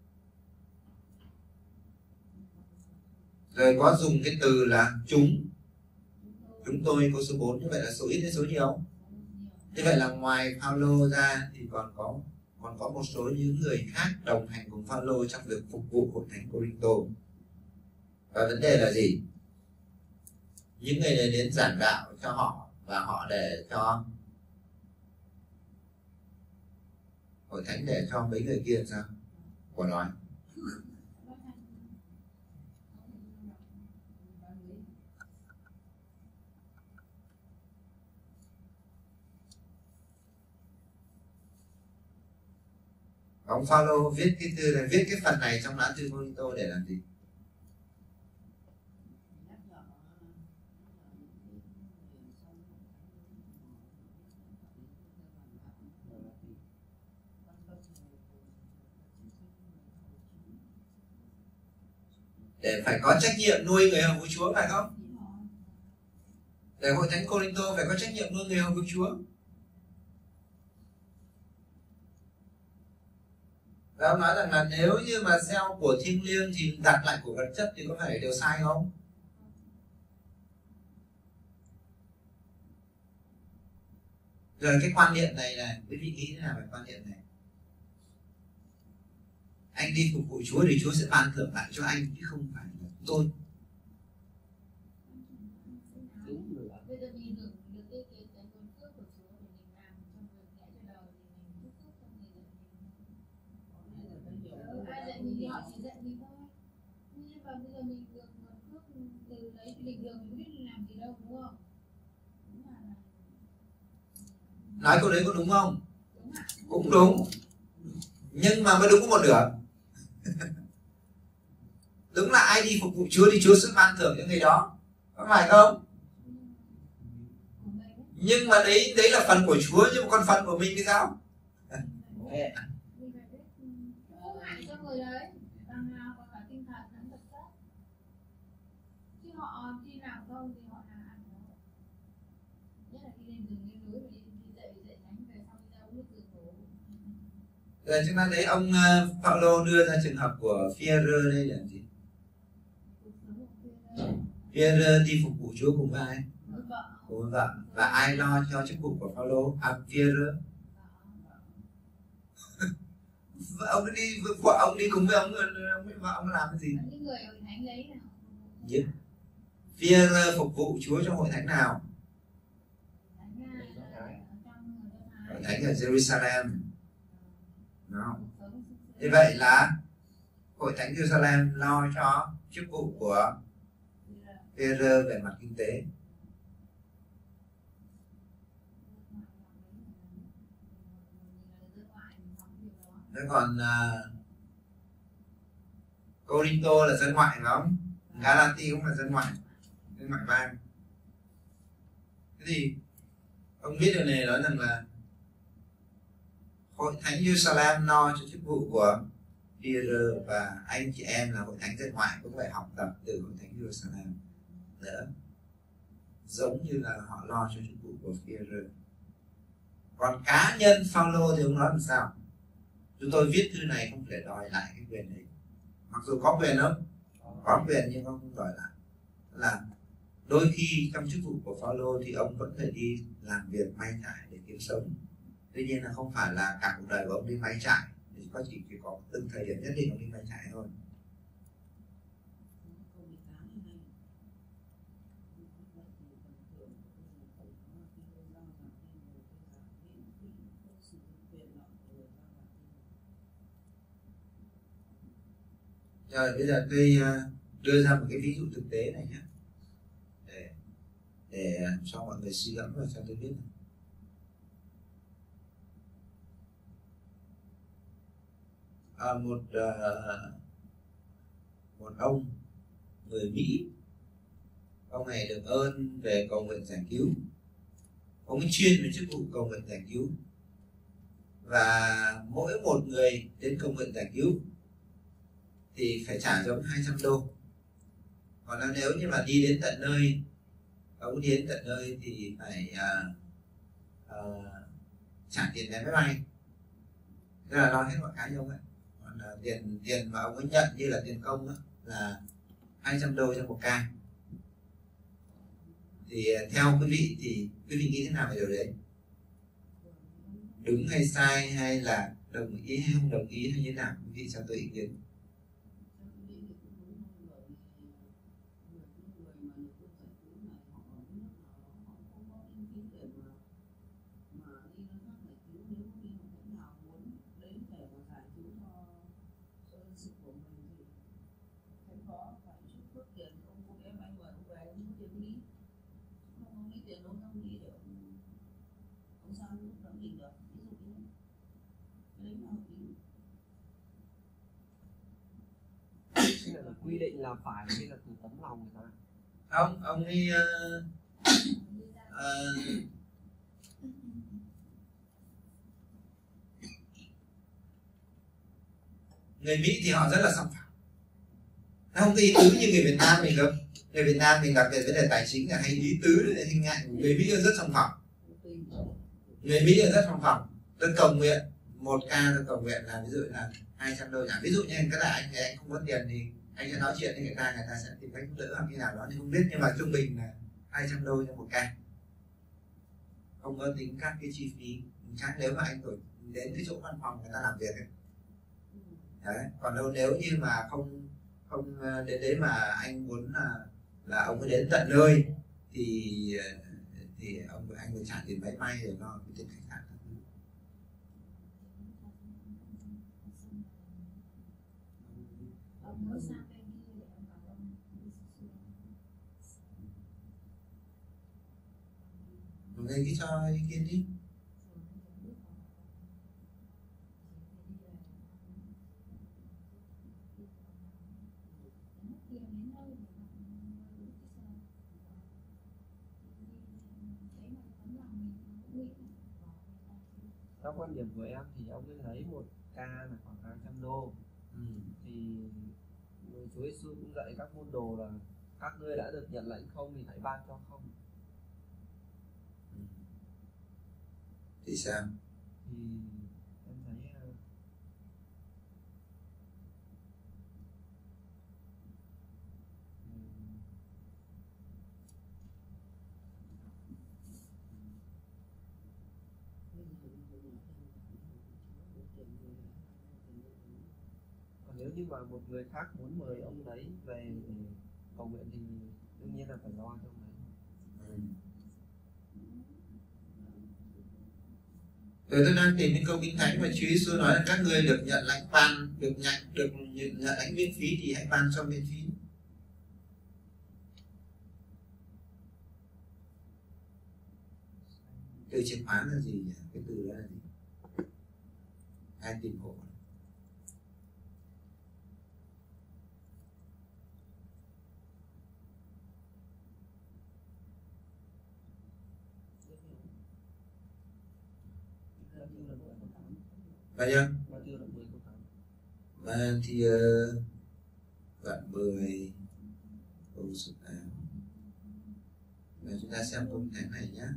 Rồi có dùng cái từ là chúng. Chúng tôi có số bốn, như vậy là số ít hay số nhiều? Như vậy là ngoài Paulo ra thì còn có còn có một số những người khác đồng hành cùng Paulo trong việc phục vụ hội thánh Corinto. Và vấn đề là gì? Những người này đến giảng đạo cho họ, và họ để cho hội thánh để cho mấy người kia sao? Của nói. Ông Phaolô viết cái thư này, viết cái phần này trong lá thư Corinto để làm gì? Để phải có trách nhiệm nuôi người hầu của Chúa, phải không? Để hội thánh Corinto phải có trách nhiệm nuôi người hầu của Chúa. Và ông nói rằng là nếu như mà gieo của thiêng liêng thì đặt lại của vật chất thì có phải điều sai không? Rồi cái quan niệm này là quý vị nghĩ thế nào về quan niệm này? Anh đi phục vụ Chúa thì Chúa sẽ ban thưởng lại cho anh, chứ không phải là tôi. Bây giờ mình được được cái cái cái nguồn phước của Chúa để mình làm trong việc lẽ cho đời thì mình chúc phước cho người dân. Ai dạy mình thì họ chỉ dạy mình thôi. Nhưng mà bây giờ mình được nguồn phước từ đấy thì bình thường mình biết mình làm gì đâu, đúng không? Đúng là Nói câu đấy có đúng không? đúng ạ. Cũng đúng. Nhưng mà mới đúng có một nửa. Đúng là ai đi phục vụ Chúa thì Chúa sẽ ban thưởng cho người đó, có phải không? Nhưng mà đấy đấy là phần của Chúa, nhưng mà còn phần của mình thì sao? Mình phải biết phúc hại cho người đấy, đằng nào còn cả tinh thần lẫn vật chất. Chứ họ khi làm không thì họ làm ăn đâu. Nhất là khi lên rừng lên núi và đi dạy dạy thánh về sau đi ra uống nước rừng đổ. Rồi chúng ta thấy ông uh, Paulo đưa ra trường hợp của Führer đây là gì? Führer đi phục vụ Chúa cùng với ai? Cùng với vợ. Và ai lo cho chức vụ của Paulo? À, Führer. Ông đi vợ ông đi cùng với ông, ông vợ ông làm cái gì? Những người hội thánh đấy nào? Yeah. Führer phục vụ Chúa trong hội thánh nào? Hội thánh ở Jerusalem. Đó. Như vậy là hội thánh Jerusalem lo cho chức vụ của Führer về mặt kinh tế. Thế còn uh, Corinto là dân ngoại phải không? Galati cũng là dân ngoại, dân ngoại bang. Thế thì ông biết điều này nói rằng là hội thánh Jerusalem lo cho chức vụ của Führer và anh chị em là hội thánh dân ngoại cũng phải học tập từ hội thánh Jerusalem nữa, giống như là họ lo cho chức vụ của Führer. Còn cá nhân Phaolô thì ông nói làm sao? Chúng tôi viết thư này không thể đòi lại cái quyền đấy, mặc dù có quyền không? Có quyền nhưng ông không đòi lại. Là đôi khi trong chức vụ của Phaolô thì ông vẫn phải đi làm việc may trải để kiếm sống. Tuy nhiên là không phải là cả cuộc đời của ông đi may trải, thì có chỉ, chỉ có từng thời điểm nhất định ông đi may trải thôi. Rồi bây giờ tôi đưa ra một cái ví dụ thực tế này nhé, để để cho mọi người suy gẫm và cho tôi biết. À, một uh, một ông người Mỹ, ông này được ơn về cầu nguyện giải cứu. Ông ấy chuyên về chức vụ cầu nguyện giải cứu, và mỗi một người đến cầu nguyện giải cứu thì phải trả cho ông hai trăm đô. Còn nếu như mà đi đến tận nơi, ông đi đến tận nơi thì phải uh, uh, trả tiền vé máy bay. Thế là lo hết mọi cái cho ông ấy. Còn uh, tiền tiền mà ông ấy nhận như là tiền công đó, là hai trăm đô cho một ca. Thì uh, theo quý vị thì quý vị nghĩ thế nào về điều đấy? Đúng hay sai, hay là đồng ý hay không đồng ý, hay như thế nào? Quý vị cho tôi ý kiến. Quy định là phải hay là từ tấm lòng người ta? Không, ông ấy uh, uh, người Mỹ thì họ rất là sòng phẳng, nó không có ý tứ như người Việt Nam mình đâu. Người Việt Nam mình đặc biệt vấn đề tài chính là hay ý tứ, hay ngại. Người Mỹ rất sòng phẳng, người Mỹ là rất sòng phẳng. Tôi cầu nguyện một ca, tôi cầu nguyện là ví dụ là hai trăm đô chẳng, ví dụ như cái là anh anh không có tiền thì anh sẽ nói chuyện với người ta, người ta sẽ tìm cách giúp đỡ hoặc như nào đó thì không biết, nhưng mà trung bình là hai trăm đô cho một ca, không có tính các cái chi phí khác nếu mà anh đổi đến cái chỗ văn phòng người ta làm việc ấy. Đấy. Còn đâu nếu như mà không không đến đấy mà anh muốn là là ông ấy đến tận nơi thì thì ông anh phải trả tiền máy bay rồi lo cái tiền khách sạn. Mọi người cứ cho ý kiến đi. Theo quan điểm của em thì ông ấy lấy một ca là khoảng hai trăm đô. Ừ. Thì Chúa Giêsu cũng dạy các môn đồ là các ngươi đã được nhận lãnh không thì hãy ban cho không. Thì sao? Thì em thấy nếu như mà một người khác muốn mời ông đấy về để cầu nguyện thì đương nhiên là phải lo cho ông đấy. Ừ. Rồi tôi đang tìm những câu kinh thánh mà Chúa Giêsu nói là các ngươi được nhận lãnh ban, được nhận được nhận lãnh miễn phí thì hãy ban cho miễn phí. Từ chìa khóa là gì nhỉ? Cái từ đó là gì? Ai tìm hộ? Bao nhiêu? Matthew đoạn mười câu số tám. Và chúng ta xem câu thánh này nhé.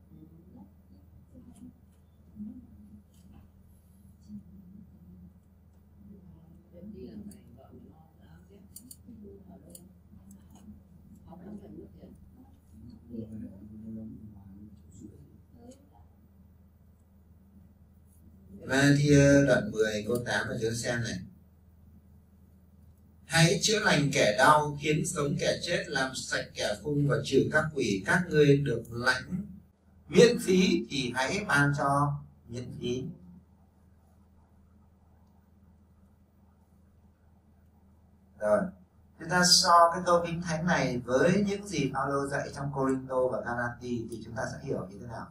Matthew đoạn mười câu tám và chúng ta xem này. Hãy chữa lành kẻ đau, khiến sống kẻ chết, làm sạch kẻ phung và trừ các quỷ. Các ngươi được lãnh miễn phí thì hãy ban cho miễn phí. Rồi, chúng ta so cái câu kinh thánh này với những gì Phaolô dạy trong Cô-rinh-tô và Ga-la-ti thì chúng ta sẽ hiểu như thế nào?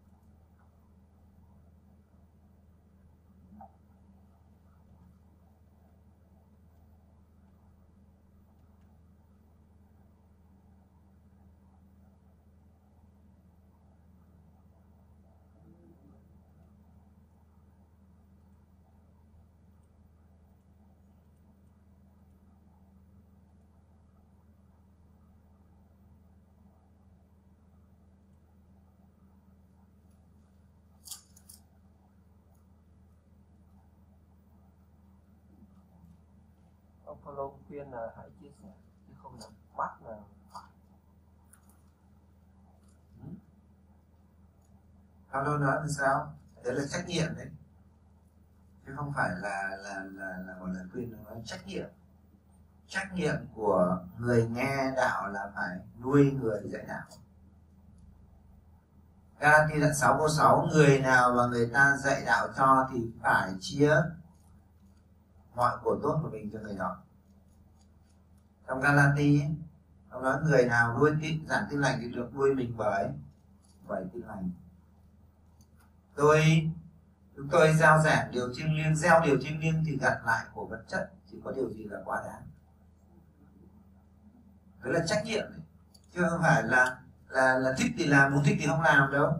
Ông Phaolô khuyên là hãy chia sẻ chứ không là bắt là phải. Phaolô nói là sao? Đấy là trách nhiệm đấy, chứ không phải là là là là một lời khuyên, nó nói trách nhiệm. Trách nhiệm của người nghe đạo là phải nuôi người dạy đạo. Ga-la-ti đoạn sáu câu sáu, người nào mà người ta dạy đạo cho thì phải chia mọi của tốt của mình cho người đó. Trong Ga-la-ti ông nói người nào nuôi tin, giảng tin lành thì được nuôi mình bởi bởi tin lành. Tôi chúng tôi giao giảng điều thiêng liêng, gieo điều thiêng liêng thì gặt lại của vật chất, chỉ có điều gì là quá đáng. Đó là trách nhiệm đấy, chứ không phải là là là thích thì làm, không thích thì không làm đâu.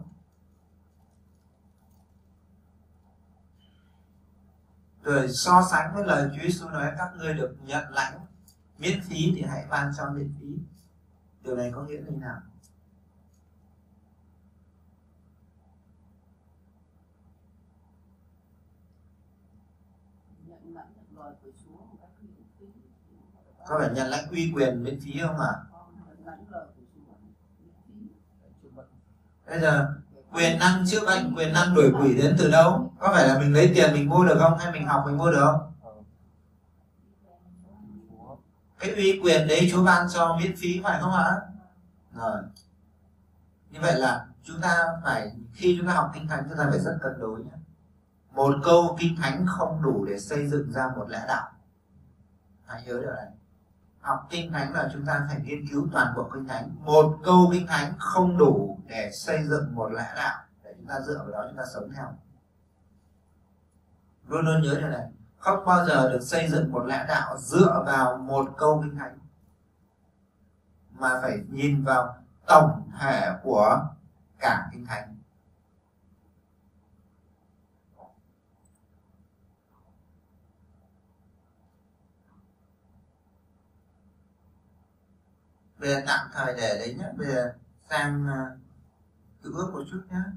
Rồi so sánh với lời Chúa Giêsu nói các ngươi được nhận lãnh miễn phí thì hãy ban cho miễn phí. Điều này có nghĩa là như nào? Có phải nhận lãnh uy quyền miễn phí không ạ? À? Bây giờ quyền năng chữa bệnh, quyền năng đuổi quỷ đến từ đâu? Có phải là mình lấy tiền mình mua được không? Hay mình học mình mua được không? Cái uy quyền đấy Chúa ban cho miễn phí phải không ạ? Rồi. Như vậy là chúng ta phải, khi chúng ta học kinh thánh chúng ta phải rất cân đối nhé. Một câu kinh thánh không đủ để xây dựng ra một lẽ đạo. Hãy nhớ điều này. Học kinh thánh là chúng ta phải nghiên cứu toàn bộ kinh thánh. Một câu kinh thánh không đủ để xây dựng một lẽ đạo để chúng ta dựa vào đó chúng ta sống theo. Luôn luôn nhớ điều này. Không bao giờ được xây dựng một lẽ đạo dựa vào một câu kinh thánh, mà phải nhìn vào tổng thể của cả kinh thánh. Bây giờ tạm thời để đấy nhé. Bây giờ sang uh, tự ước một chút nhé.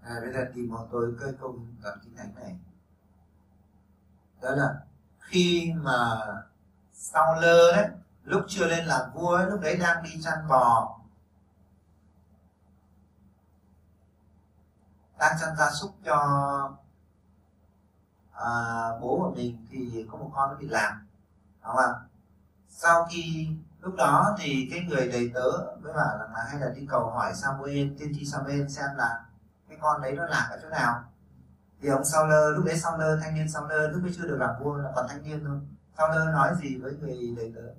À, bây giờ tìm một tôi cái câu đoạn kinh thánh này. Đó là khi mà Saul đấy, lúc chưa lên làm vua ấy, lúc đấy đang đi chăn bò, đang chăn gia súc cho à, bố của mình, thì có một con nó bị làm, đúng không? Sau khi lúc đó thì cái người đầy tớ mới bảo rằng là hay là đi cầu hỏi Samuel, tiên tri Samuel xem là cái con đấy nó lạc ở chỗ nào. Thì ông Saul, lúc đấy Saul, thanh niên Saul lúc đấy chưa được làm vua, là còn thanh niên thôi. Saul nói gì với người đầy tớ?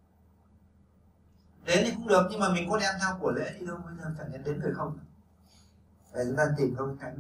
Đến thì cũng được, nhưng mà mình có đem theo của lễ thì đâu, bây giờ chẳng nhẽ đến người không. Để chúng ta tìm câu thánh đó.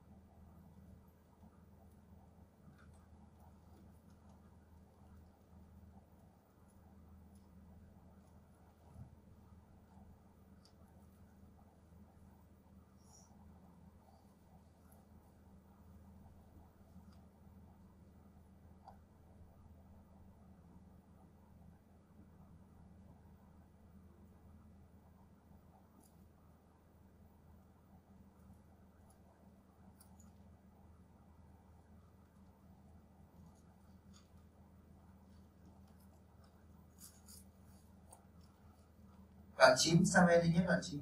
Đoạn chín, Samuel thứ nhất đoạn chín.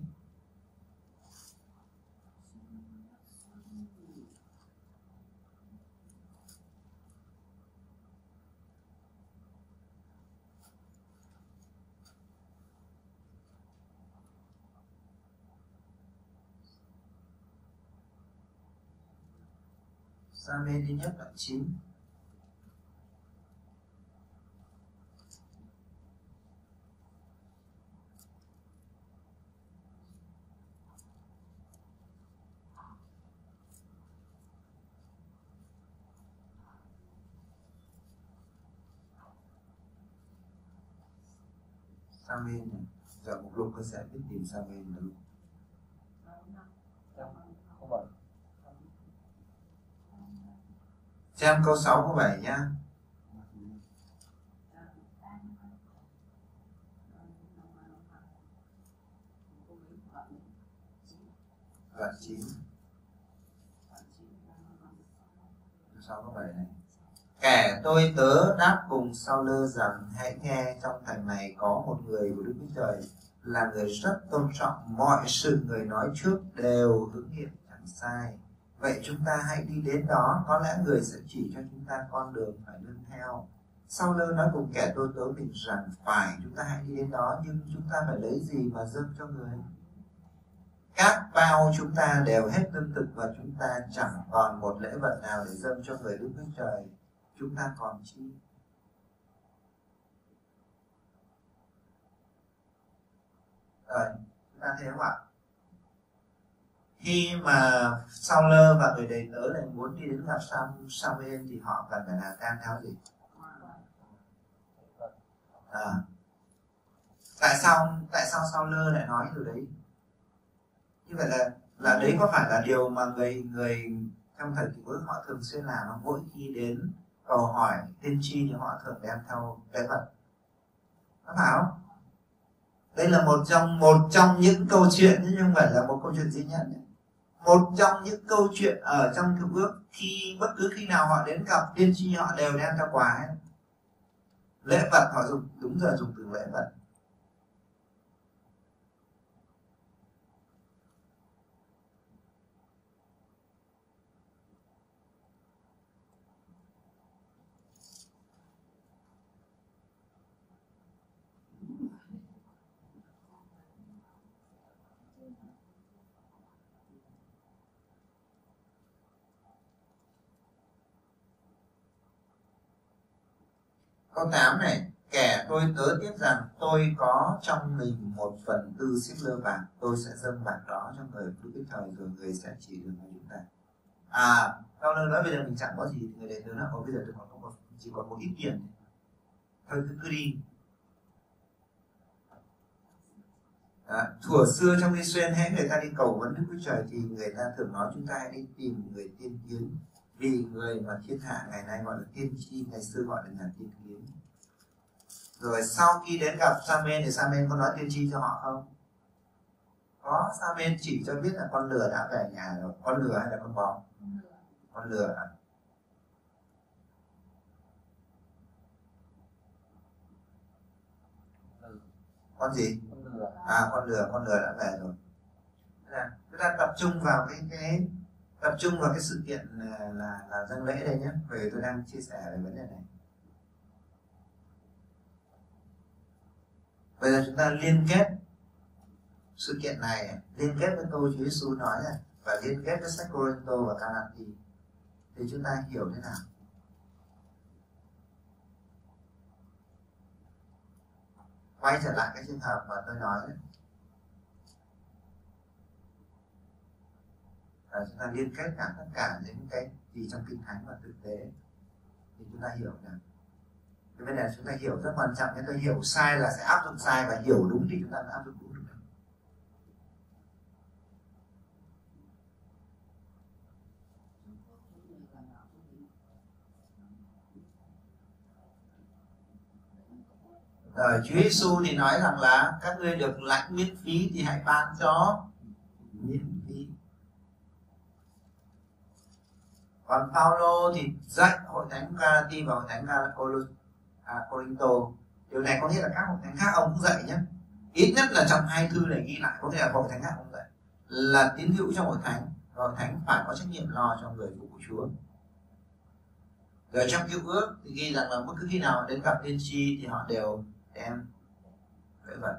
Samuel thứ nhất đoạn chín. Samuel này, giờ một lúc tôi sẽ biết tìm Samuel đâu. Không phải. Xem câu sáu câu bảy nhá. Đoạn chín. sáu câu bảy này. Kẻ tôi tớ đáp cùng Saul rằng hãy nghe, trong thành này có một người của Đức Chúa Trời là người rất tôn trọng, mọi sự người nói trước đều hữu nghiệm chẳng sai. Vậy chúng ta hãy đi đến đó, có lẽ người sẽ chỉ cho chúng ta con đường phải nương theo. Saul nói cùng kẻ tôi tớ mình rằng phải, chúng ta hãy đi đến đó, nhưng chúng ta phải lấy gì mà dâng cho người? Các bao chúng ta đều hết lương thực và chúng ta chẳng còn một lễ vật nào để dâng cho người Đức Chúa Trời. Chúng ta còn chi? Rồi, chúng ta thấy không ạ? Khi mà Saul và người đầy tớ này muốn đi đến gặp Samuel thì họ cần phải là can tháo gì? À, tại sao tại sao Saul lại nói điều đấy? Như vậy là là đấy có phải là điều mà người người trong thời kỳ cuối họ thường xuyên làm không? Mỗi khi đến cầu hỏi tiên tri thì họ thường đem theo lễ vật, có phải không? Đây là một trong một trong những câu chuyện, nhưng không phải là một câu chuyện duy nhất. Một trong những câu chuyện ở trong Cựu Ước, khi bất cứ khi nào họ đến gặp tiên tri họ đều đem theo quà hết. Lễ vật, họ dùng đúng giờ dùng từ lễ vật. Câu tám này, kẻ tôi tớ tiếp rằng tôi có trong mình một phần tư xích lơ vàng, tôi sẽ dâng bạc đó cho người Đức Chúa Trời, rồi người sẽ chỉ đường cho chúng ta. À, sau đó nói bây giờ mình chẳng có gì thì người đệ tử nói, ồ bây giờ tôi còn có một, chỉ còn một ít tiền, thôi cứ, cứ đi. À, thuở xưa trong Israel, hễ người ta đi cầu vấn Đức Chúa Trời thì người ta thường nói chúng ta hãy đi tìm người tiên kiến, vì người mà thiên hạ ngày nay gọi là tiên tri, ngày xưa gọi là nhà tiên kiến. Rồi sau khi đến gặp Samuel thì Samuel có nói tiên tri cho họ không? Có, sao bên chỉ cho biết là con lừa đã về nhà rồi? Con lừa hay là con bò? Con lừa à? Con gì? Con lừa. À, con lừa, con lừa đã về rồi. Chúng ta tập trung vào cái cái tập trung vào cái sự kiện là là, là dâng lễ đây nhé. Vì tôi đang chia sẻ về vấn đề này. Bây giờ chúng ta liên kết sự kiện này, liên kết với câu Chúa Giêsu nói này, và liên kết với sách Cô-rinh-tô và Ga-la-ti, thì chúng ta hiểu thế nào? Quay trở lại cái trường hợp mà tôi nói đấy. Và chúng ta liên kết cả tất cả những cái gì trong Kinh Thánh và thực tế thì chúng ta hiểu rằng cái vấn đề chúng ta hiểu rất quan trọng. Nếu tôi hiểu sai là sẽ áp dụng sai, và hiểu đúng thì chúng ta mới áp dụng đúng được. Rồi Chúa Giêsu thì nói rằng là các ngươi được lãnh miễn phí thì hãy ban cho miễn phí. Còn Phaolô thì dạy hội thánh Ga-la-ti và hội thánh Cô-rinh-tô. Điều này có nghĩa là các hội thánh khác ông cũng dạy nhé. Ít nhất là trong hai thư này ghi lại, có nghĩa là hội thánh khác ông dạy là tín hữu trong hội thánh, hội thánh phải có trách nhiệm lo cho người phục vụ Chúa. Rồi trong Cựu Ước thì ghi rằng là bất cứ khi nào đến gặp tiên tri thì họ đều đem lễ vật.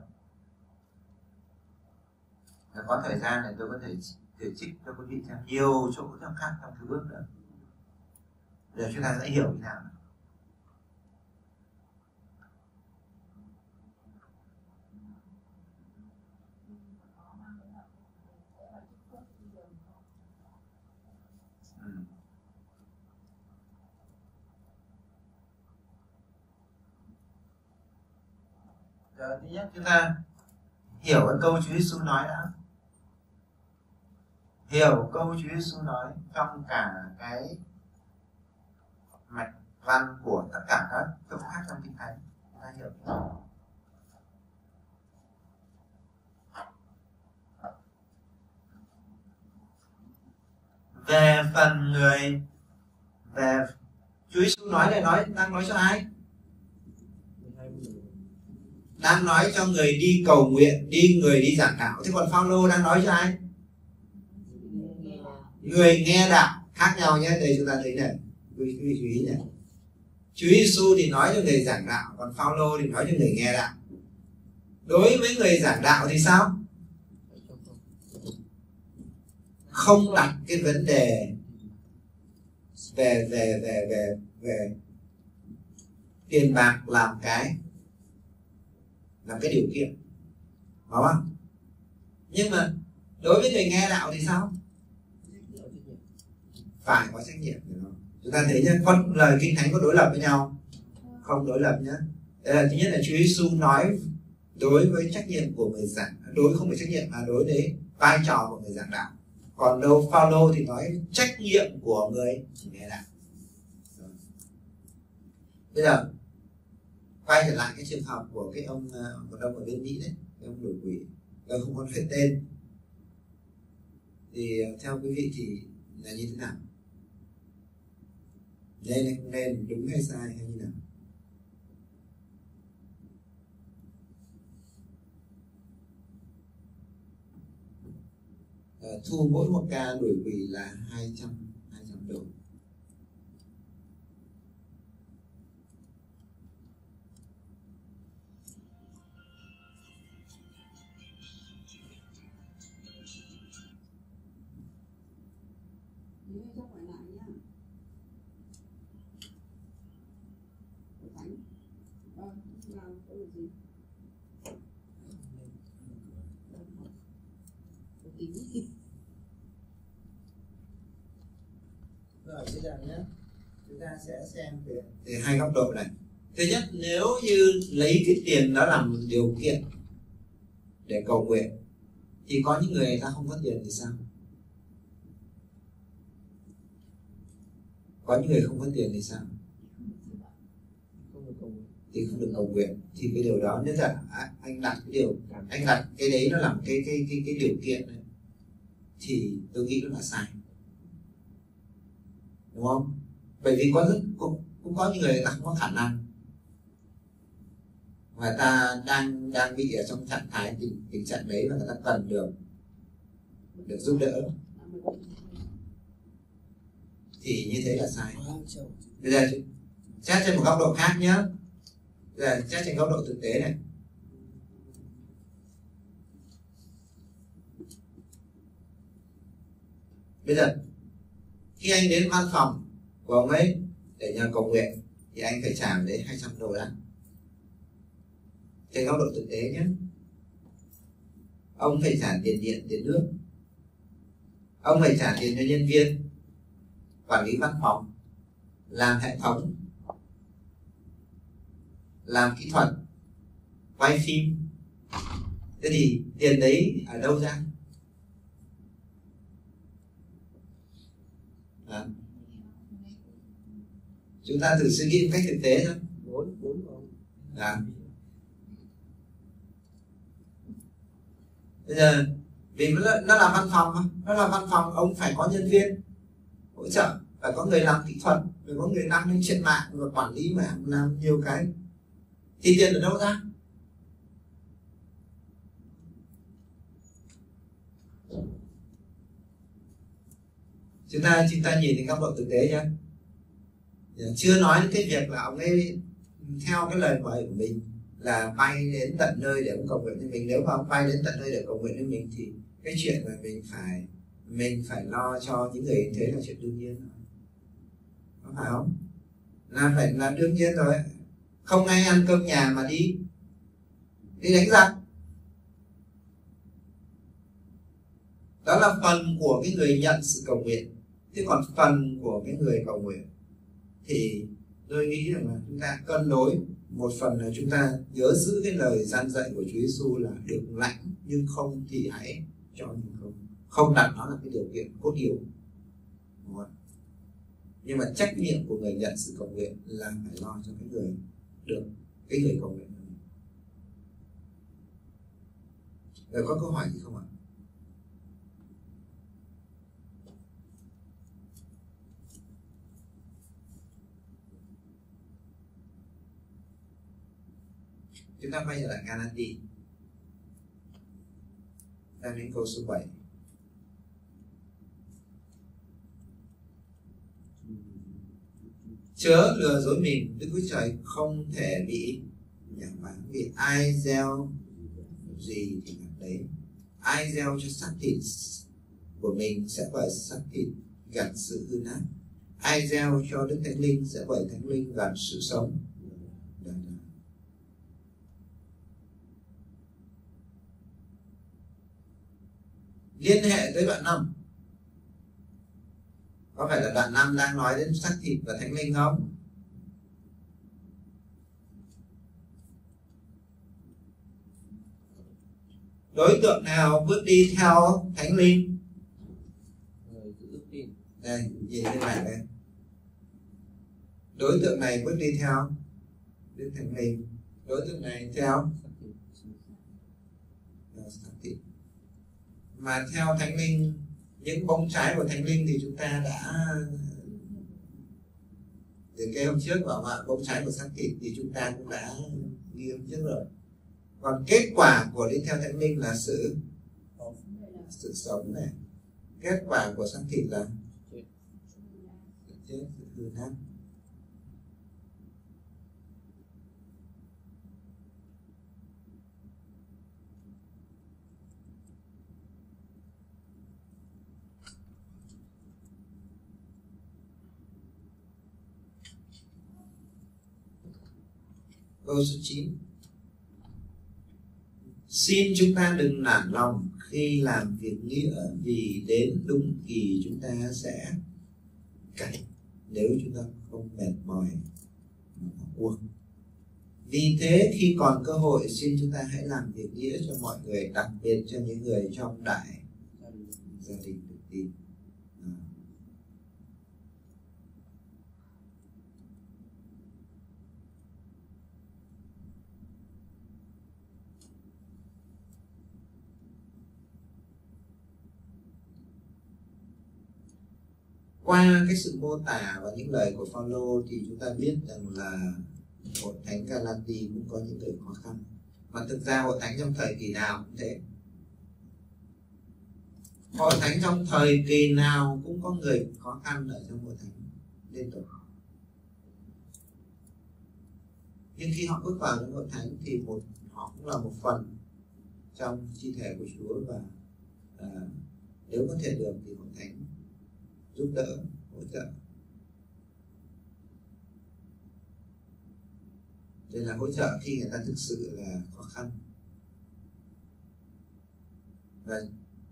Có thời gian này tôi có thể thể trích cho quý vị xem nhiều chỗ trong khác trong Cựu Ước nữa, để chúng ta sẽ hiểu như nào. Rồi, thứ nhất chúng ta hiểu cái câu Chúa Giêsu nói đã. Hiểu câu Chúa Giêsu nói trong cả cái mạch văn của tất cả các chỗ khác trong Kinh Thánh. Chúng ta hiểu về phần người, về Chúa Giêsu nói này nói đang nói cho ai? Đang nói cho người đi cầu nguyện, đi người đi giảng đạo. Thế còn Phaolô đang nói cho ai? Người nghe đạo. Khác nhau nhé. Đây chúng ta thấy này, quý vị chú ý nhé. Chúa Giêsu thì nói cho người giảng đạo, còn Phaolô thì nói cho người nghe đạo. Đối với người giảng đạo thì sao? Không đặt cái vấn đề về về về về về tiền bạc làm cái làm cái điều kiện, đúng không? Nhưng mà đối với người nghe đạo thì sao? Phải có trách nhiệm. Chúng ta thấy nhé, con lời Kinh Thánh có đối lập với nhau? Không đối lập nhé. Đây là thứ nhất là Chúa Giêsu nói đối với trách nhiệm của người giảng, đối không phải trách nhiệm mà đối với vai trò của người giảng đạo. Còn đâu Phaolô thì nói trách nhiệm của người nghe đạo. Bây giờ quay trở lại cái trường hợp của cái ông một ông ở bên Mỹ đấy, cái ông đuổi quỷ, tôi không có phải tên, thì theo quý vị thì là như thế nào? Nên hay không nên, đúng hay sai hay như nào? À, thu mỗi một ca đuổi quỷ là hai trăm đô. Rồi bây giờ nhé, chúng ta sẽ xem về, về hai góc độ này. Thứ nhất, nếu như lấy cái tiền đó làm điều kiện để cầu nguyện, thì có những người ta không có tiền thì sao? Có những người không có tiền thì sao? thì không được cầu nguyện. Thì cái điều đó nếu là anh đặt cái điều anh đặt cái đấy nó làm cái cái cái cái điều kiện này, thì tôi nghĩ nó là sai, đúng không? Bởi vì có rất cũng, cũng có những người ta không có khả năng, người ta đang đang bị ở trong trạng thái tình, tình trạng đấy và người ta cần được được giúp đỡ, thì như thế là sai. Bây giờ xét trên một góc độ khác nhé, bây giờ xét trên góc độ thực tế này, bây giờ khi anh đến văn phòng của ông ấy để nhờ cầu nguyện thì anh phải trả đấy hai trăm đô đã. Trên góc độ thực tế nhé, ông phải trả tiền điện, tiền nước, ông phải trả tiền cho nhân viên quản lý văn phòng, làm hệ thống, làm kỹ thuật, quay phim. Thế thì tiền đấy ở đâu ra? À, chúng ta thử suy nghĩ một cách thực tế thôi. Bốn bốn ông. À. Bây giờ vì nó, nó là văn phòng mà, nó là văn phòng, ông phải có nhân viên hỗ trợ, phải có người làm kỹ thuật, phải có người đăng lên trên mạng và quản lý mạng, làm nhiều cái. Thì tiền ở đâu ra? Chúng ta chúng ta nhìn đến góc độ thực tế nhé. Chưa nói đến cái việc là ông ấy theo cái lời mời của mình là bay đến tận nơi để ông cầu nguyện cho mình. Nếu mà ông bay đến tận nơi để cầu nguyện cho mình thì cái chuyện mà mình phải mình phải lo cho những người thế là chuyện đương nhiên rồi, có phải không? Là phải là đương nhiên rồi. Không ai ăn cơm nhà mà đi đi đánh giặc. Đó là phần của cái người nhận sự cầu nguyện. Thế còn phần của cái người cầu nguyện thì tôi nghĩ rằng là chúng ta cân đối. Một phần là chúng ta nhớ giữ cái lời gian dạy của Chúa Giêsu là được lãnh, nhưng không thì hãy cho mình không. Không đặt nó là cái điều kiện cốt yếu. Đúng không? Nhưng mà trách nhiệm của người nhận sự cầu nguyện là phải lo cho cái người được cái người cầu nguyện. Rồi có câu hỏi gì không ạ? Chúng ta quay trở lại Galati, đang đến câu số bảy. Chớ lừa dối mình, Đức Chúa Trời không thể bị nhảm báng, vì ai gieo gì thì gặt đấy. Ai gieo cho xác thịt của mình sẽ bởi xác thịt gặt sự hư nát. Ai gieo cho Đức Thánh Linh sẽ bởi Thánh Linh gặt sự sống. Liên hệ tới đoạn năm, có phải là đoạn năm đang nói đến xác thịt và Thánh Linh không? Đối tượng nào bước đi theo Thánh Linh? Người giữ ước tin. Đây, nhìn bên này đây. Đối tượng này bước đi theo Đức Thánh Linh. Đối tượng này theo xác thịt. Mà theo Thánh Linh, những bông trái của Thánh Linh thì chúng ta đã từ cái hôm trước bảo mà bông trái của xác thịt thì chúng ta cũng đã ghi hôm trước rồi. Còn kết quả của đi theo Thánh Linh là sự sự sống này. Kết quả của xác thịt là chết, sự hư nát. Câu số chín. Xin chúng ta đừng nản lòng khi làm việc nghĩa, vì đến đúng kỳ chúng ta sẽ cày nếu chúng ta không mệt mỏi mà bỏ cuộc. Vì thế khi còn cơ hội, xin chúng ta hãy làm việc nghĩa cho mọi người, đặc biệt cho những người trong đại gia đình được tin. À. qua cái sự mô tả và những lời của Phaolô thì chúng ta biết rằng là hội thánh Galati cũng có những người khó khăn, mà thực ra hội thánh trong thời kỳ nào cũng thế. Hội thánh trong thời kỳ nào cũng có người khó khăn ở trong hội thánh liên tục. Nhưng khi họ bước vào trong hội thánh thì một họ cũng là một phần trong chi thể của Chúa, và à, nếu có thể được thì hội thánh giúp đỡ, hỗ trợ. Đây là hỗ trợ khi người ta thực sự là khó khăn. Vâng.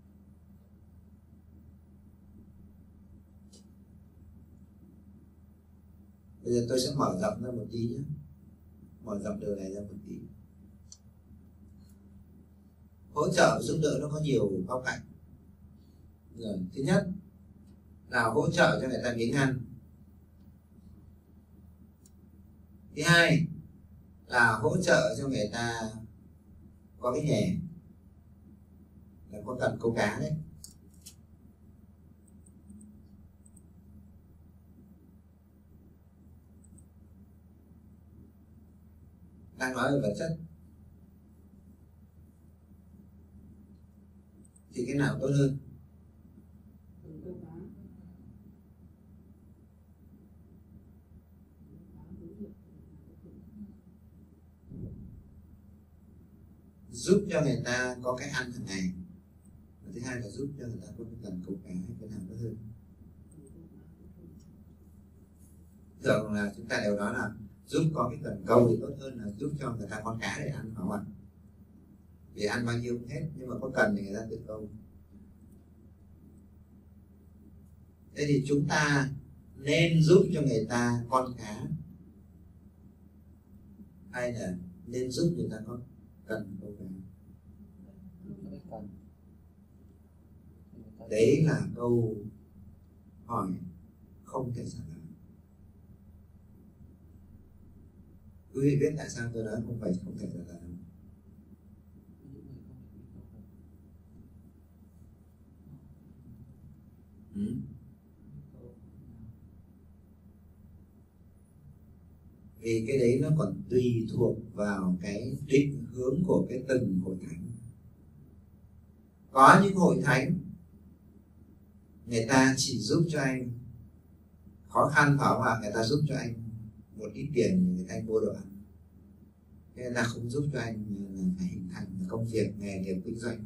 Bây giờ tôi sẽ mở rộng ra một tí nhé. Mở rộng điều này ra một tí. Hỗ trợ và giúp đỡ nó có nhiều góc cạnh. Rồi, thứ nhất là hỗ trợ cho người ta miếng ăn. Thứ hai là hỗ trợ cho người ta có cái nghề, là có cần câu cá đấy. Đang nói về vật chất thì cái nào tốt hơn? Giúp cho người ta có cái ăn hàng ngày, và thứ hai là giúp cho người ta có cái cần câu cá, cái nào tốt hơn? Thường là chúng ta đều nói là giúp có cái cần câu thì tốt hơn là giúp cho người ta con cá để ăn, phải không ạ? Vì ăn bao nhiêu cũng hết, nhưng mà có cần thì người ta tự câu. Thế thì chúng ta nên giúp cho người ta con cá, hay là nên giúp người ta có cần câu cá? Đấy là câu hỏi không thể trả lời. Quý vị biết tại sao tôi nói không phải không thể trả lời không? Ừ? Vì cái đấy nó còn tùy thuộc vào cái định hướng của cái từng hội thánh. Có những hội thánh người ta chỉ giúp cho anh khó khăn, phải không ạ? Người ta giúp cho anh một ít tiền người ta mua đồ ăn, nên là không giúp cho anh phải hình thành công việc, nghề nghiệp, kinh doanh.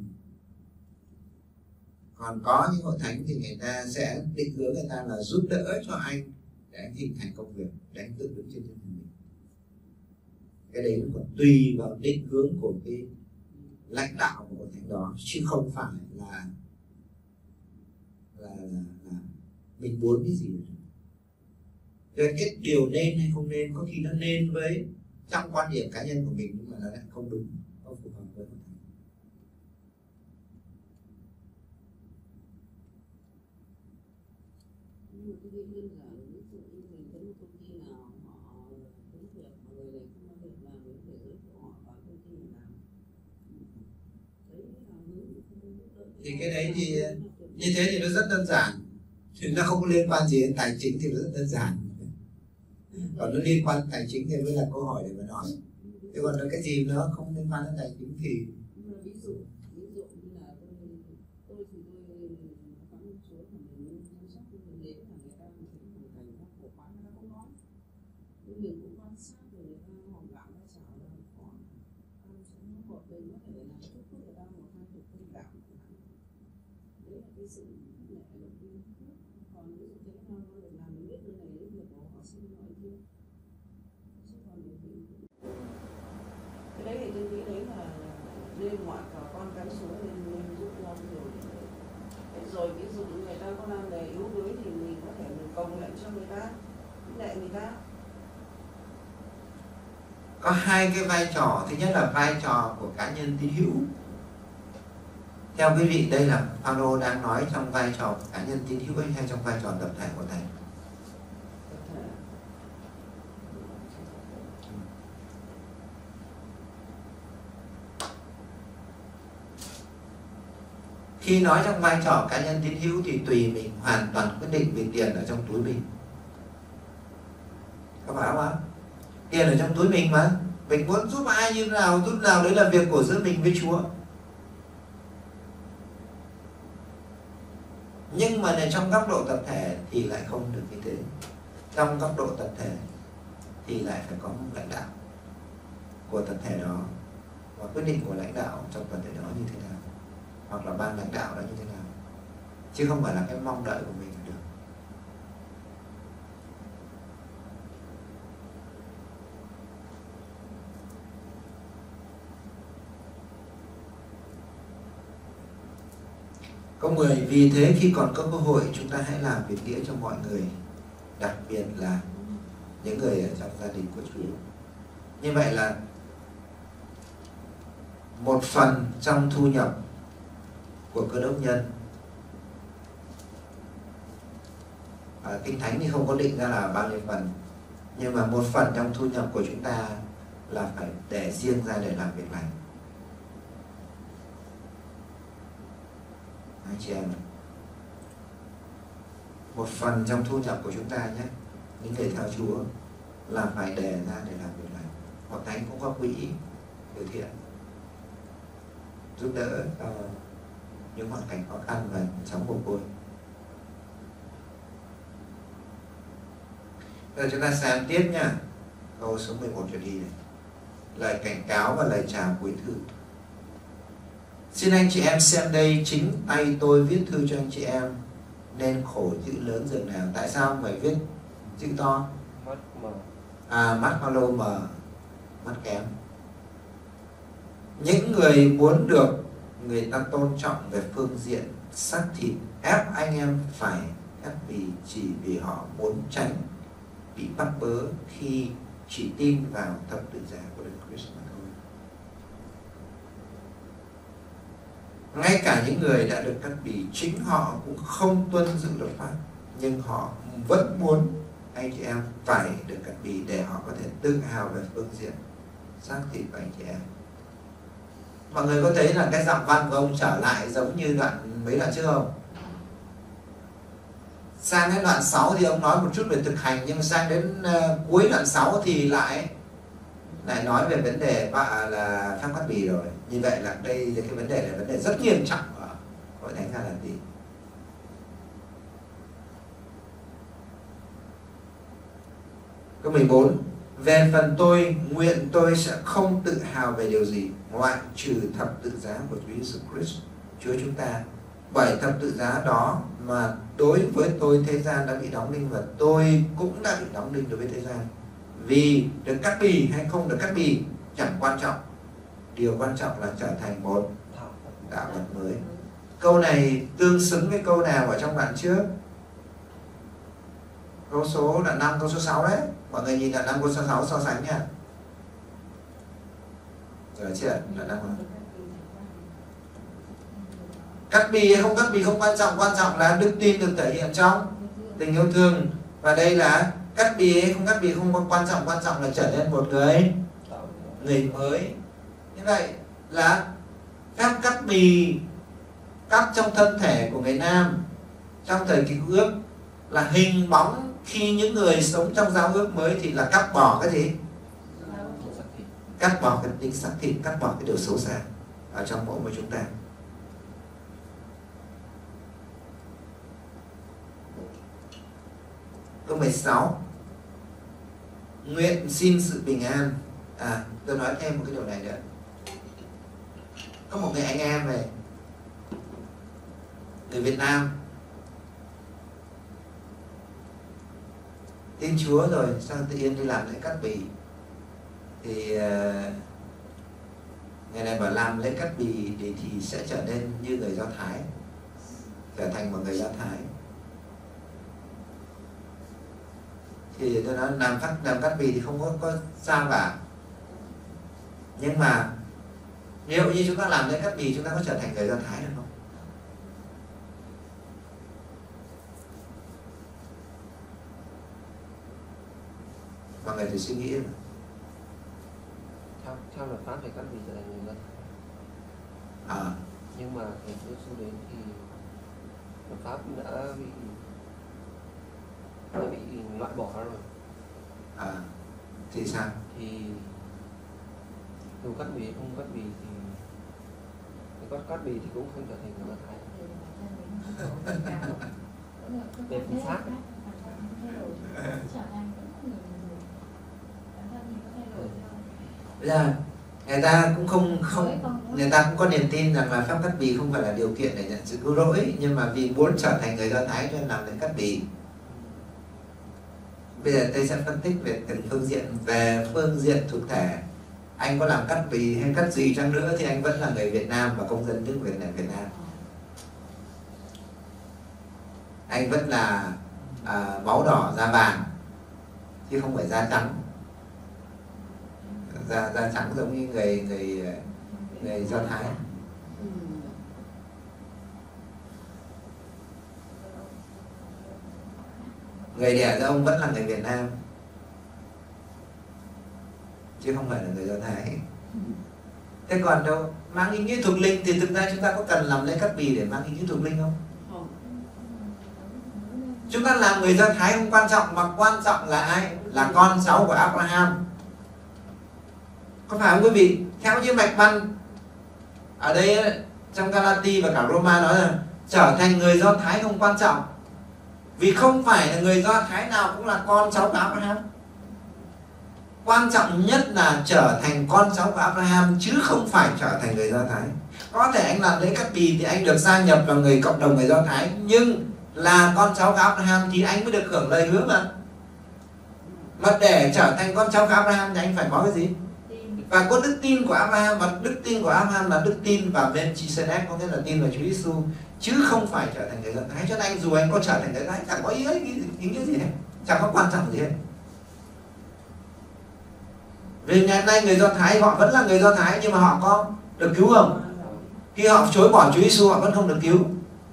Còn có những hội thánh thì người ta sẽ định hướng người ta là giúp đỡ cho anh để anh hình thành công việc, để anh tự đứng trên chân mình. Cái đấy nó còn tùy vào định hướng của cái lãnh đạo của hội thánh đó, chứ không phải là là, là, là mình muốn cái gì. Rồi cái điều nên hay không nên, có khi nó nên với trong quan điểm cá nhân của mình, nhưng mà nó lại không đúng, không phù hợp với hội thánh. Nhưng mà tôi nghĩ đơn giản, ví dụ như mình thấy một công ty nào họ hướng việc mà người này không có việc làm, mình phải giới thiệu họ vào công ty làm. Đấy là hướng thì cái đấy thì như thế thì nó rất đơn giản, thì nó không có liên quan gì đến tài chính thì nó rất đơn giản. Còn nó liên quan đến tài chính thì mới là câu hỏi để mà nói. Thế còn cái gì nó không liên quan đến tài chính thì ví dụ ví dụ như là tôi tôi thì tôi có một số mà mình chăm sóc cái vấn đề là người ta thấy hoàn cảnh nó khổ quá, người ta không nói, nhưng mình cũng quan sát rồi người ta hoàn cảm ra chảo là có ăn sống nó một mình có thể làm chút chút người ta một hai chục cân gạo. Đấy là cái sự nhẹ động viên. Còn ví dụ thế nào nó được làm mình biết nơi này đến việc của họ xin nói kia, chứ còn mình thì cái đấy thì tôi nghĩ đấy là nên ngoại cả con cái số nên nên giúp nhau rồi. Rồi ví dụ người ta có làm nghề yếu đuối thì mình có thể mình cầu nguyện cho người ta, lệ người ta. có hai cái vai trò. Thứ nhất là vai trò của cá nhân tín hữu. Theo quý vị, đây là Phaolô đang nói trong vai trò của cá nhân tín hữu hay trong vai trò tập thể của thầy? Khi nói trong vai trò cá nhân tín hữu thì tùy mình hoàn toàn quyết định vì tiền ở trong túi mình. Có phải không ạ? Tiền ở trong túi mình mà. Mình muốn giúp ai như thế nào, giúp nào đấy là việc của giữa mình với Chúa. Nhưng mà này, trong góc độ tập thể thì lại không được như thế. Trong góc độ tập thể thì lại phải có một lãnh đạo của tập thể đó, và quyết định của lãnh đạo trong tập thể đó như thế nào, hoặc là ban lãnh đạo đó như thế nào, chứ không phải là cái mong đợi của mình được. Câu mười, vì thế khi còn có cơ hội chúng ta hãy làm việc nghĩa cho mọi người, đặc biệt là những người ở trong gia đình của Chúa. Như vậy là một phần trong thu nhập của cơ đốc nhân, à, Kinh Thánh thì không có định ra là bao nhiêu phần, nhưng mà một phần trong thu nhập của chúng ta là phải để riêng ra để làm việc này. Anh chị em, một phần trong thu nhập của chúng ta nhé, những người theo Chúa là phải để ra để làm việc này. Hoặc Thánh cũng có quỹ từ thiện giúp đỡ uh, những hoàn cảnh khó khăn và sống mồ côi. Giờ chúng ta xem tiếp nha, câu số mười một trở đi này. Lời cảnh cáo và lời chào cuối thư. Xin anh chị em xem đây, chính tay tôi viết thư cho anh chị em, nên khổ chữ lớn dường nào. Tại sao phải viết chữ to? Mắt mờ. À, mắt Paulo mờ, mắt kém. Những người muốn được người ta tôn trọng về phương diện xác thịt ép anh em phải cắt bì chỉ vì họ muốn tránh bị bắt bớ khi chỉ tin vào thập tự giá của Đấng Christ mà thôi. Ngay cả những người đã được cắt bì, chính họ cũng không tuân giữ luật pháp, nhưng họ vẫn muốn anh chị em phải được cắt bì để họ có thể tự hào về phương diện xác thịt của anh chị em. Mọi người có thấy là cái giọng văn của ông trở lại giống như đoạn mấy đoạn trước không? Sang đến đoạn sáu thì ông nói một chút về thực hành, nhưng sang đến uh, cuối đoạn sáu thì lại lại nói về vấn đề và là phép cắt bì rồi. Như vậy là đây là cái vấn đề là vấn đề rất nghiêm trọng ở Hội Thánh Ga Lati. Câu mười bốn. Về phần tôi, nguyện tôi sẽ không tự hào về điều gì ngoại trừ thập tự giá của Chúa Jesus Christ, Chúa chúng ta. Bởi thập tự giá đó mà đối với tôi thế gian đã bị đóng đinh, và tôi cũng đã bị đóng đinh đối với thế gian. Vì được cắt bì hay không được cắt bì chẳng quan trọng, điều quan trọng là trở thành một tạo vật mới. Câu này tương xứng với câu nào ở trong đoạn trước? Câu số đoạn năm, câu số sáu đấy. Mọi người nhìn đoạn năm, câu số sáu so sánh nha. Rồi chưa? Đoạn năm. Cắt bì hay không cắt bì không quan trọng, quan trọng là đức tin được thể hiện trong tình yêu thương. Và đây là cắt bì hay không cắt bì không quan trọng, quan trọng là trở nên một người người mới. Như vậy là phép cắt bì, cắt trong thân thể của người nam trong thời kỳ ước là hình bóng khi những người sống trong giao ước mới thì là cắt bỏ cái gì? Cắt bỏ cái tính xác thịt, cắt bỏ cái điều xấu xa ở trong mỗi của chúng ta. Câu mười sáu. Nguyện xin sự bình an. À, tôi nói thêm một cái điều này nữa. Có một người anh em này, người Việt Nam, tin Chúa rồi sang tự nhiên đi làm lễ cắt bì. Thì uh, người này bảo làm lễ cắt bì thì, thì sẽ trở nên như người Do Thái, trở thành một người Do Thái. Thì tôi nói làm phát làm cắt bì thì không có có sao cả. Nhưng mà nếu như chúng ta làm lễ cắt bì, chúng ta có trở thành người Do Thái được không? Mọi người thử suy nghĩ mà. Theo, theo luật pháp thì cắt bì trở thành người dân. À, Nhưng mà thầy Chúa Giêsu đến thì luật pháp đã bị đã bị loại bỏ ra rồi. À, thì sao? Thì dù cắt bì không cắt bì thì cắt cắt bì thì cũng không trở thành người Do Thái. Về phần xác bây giờ người ta cũng không không người ta cũng có niềm tin rằng là phép cắt bì không phải là điều kiện để nhận sự cứu rỗi, nhưng mà vì muốn trở thành người Do Thái cho nên làm lễ cắt bì. Bây giờ tôi sẽ phân tích về từng phương diện. Về phương diện thực thể, anh có làm cắt bì hay cắt gì chăng nữa thì anh vẫn là người Việt Nam và công dân nước Việt Nam Việt Nam. Anh vẫn là à, máu đỏ da vàng chứ không phải da trắng. Da da trắng giống như người người người Do Thái. Người đẻ ra ông vẫn là người Việt Nam chứ không phải là người Do Thái. Thế còn đâu mang ý nghĩa thuộc linh thì thực ra chúng ta có cần làm lễ cắt bì để mang ý nghĩa thuộc linh không? Chúng ta làm người Do Thái không quan trọng, mà quan trọng là ai? Là con cháu của Abraham. Có phải không quý vị? Theo như mạch văn ở đây trong Galati và cả Roma nói là trở thành người Do Thái không quan trọng, vì không phải là người Do Thái nào cũng là con cháu của Abraham. Quan trọng nhất là trở thành con cháu của Abraham chứ không phải trở thành người Do Thái. Có thể anh làm lễ cắt bì thì anh được gia nhập vào người cộng đồng người Do Thái, nhưng là con cháu của Abraham thì anh mới được hưởng lời hứa mà. Mà để trở thành con cháu của Abraham thì anh phải có cái gì? Và có đức tin của Abraham, và đức tin của Abraham là đức tin vào Melchizedek, có nghĩa là tin vào Chúa Giêsu, chứ không phải trở thành người Do Thái. Cho nên anh dù anh có trở thành người Do Thái chẳng có ý ấy, ý nghĩa gì hết, chẳng có quan trọng gì hết. Vì ngày nay người Do Thái họ vẫn là người Do Thái, nhưng mà họ có được cứu không? Khi họ chối bỏ Chúa Giêsu họ vẫn không được cứu.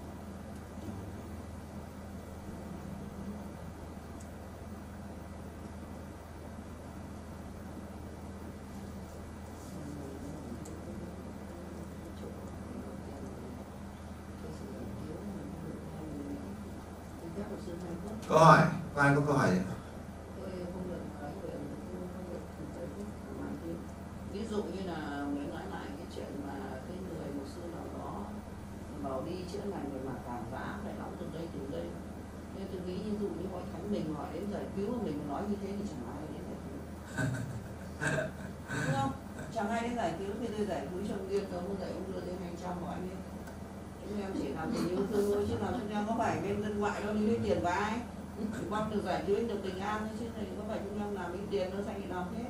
Câu hỏi, có ai có câu hỏi gì? Ví dụ như là mới nói lại cái chuyện mà cái người một sư nào đó bảo đi chữa lành về mặt cảm vã phải đóng từ đây từ đây, nên tôi nghĩ ví dụ như hội thánh mình hỏi đến giải cứu mình nói như thế thì chẳng ai đến giải cứu, đúng không? Chẳng ai đến giải cứu thì tôi giải cứu trong riêng tôi không dạy ông đưa đến hàng trăm của anh ấy. Chúng em chỉ làm tình yêu thương thôi, chứ nào chúng em có phải bên dân ngoại đâu đi lấy tiền vào ai, chỉ mong được giải cứu được bình an thôi, chứ này có phải chúng em làm lấy tiền đâu sang gì nào thế.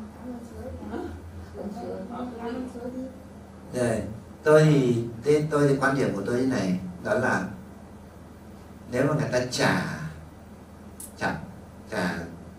Rồi, tôi thì tôi, tôi thì quan điểm của tôi như này, đó là nếu mà người ta trả trả trả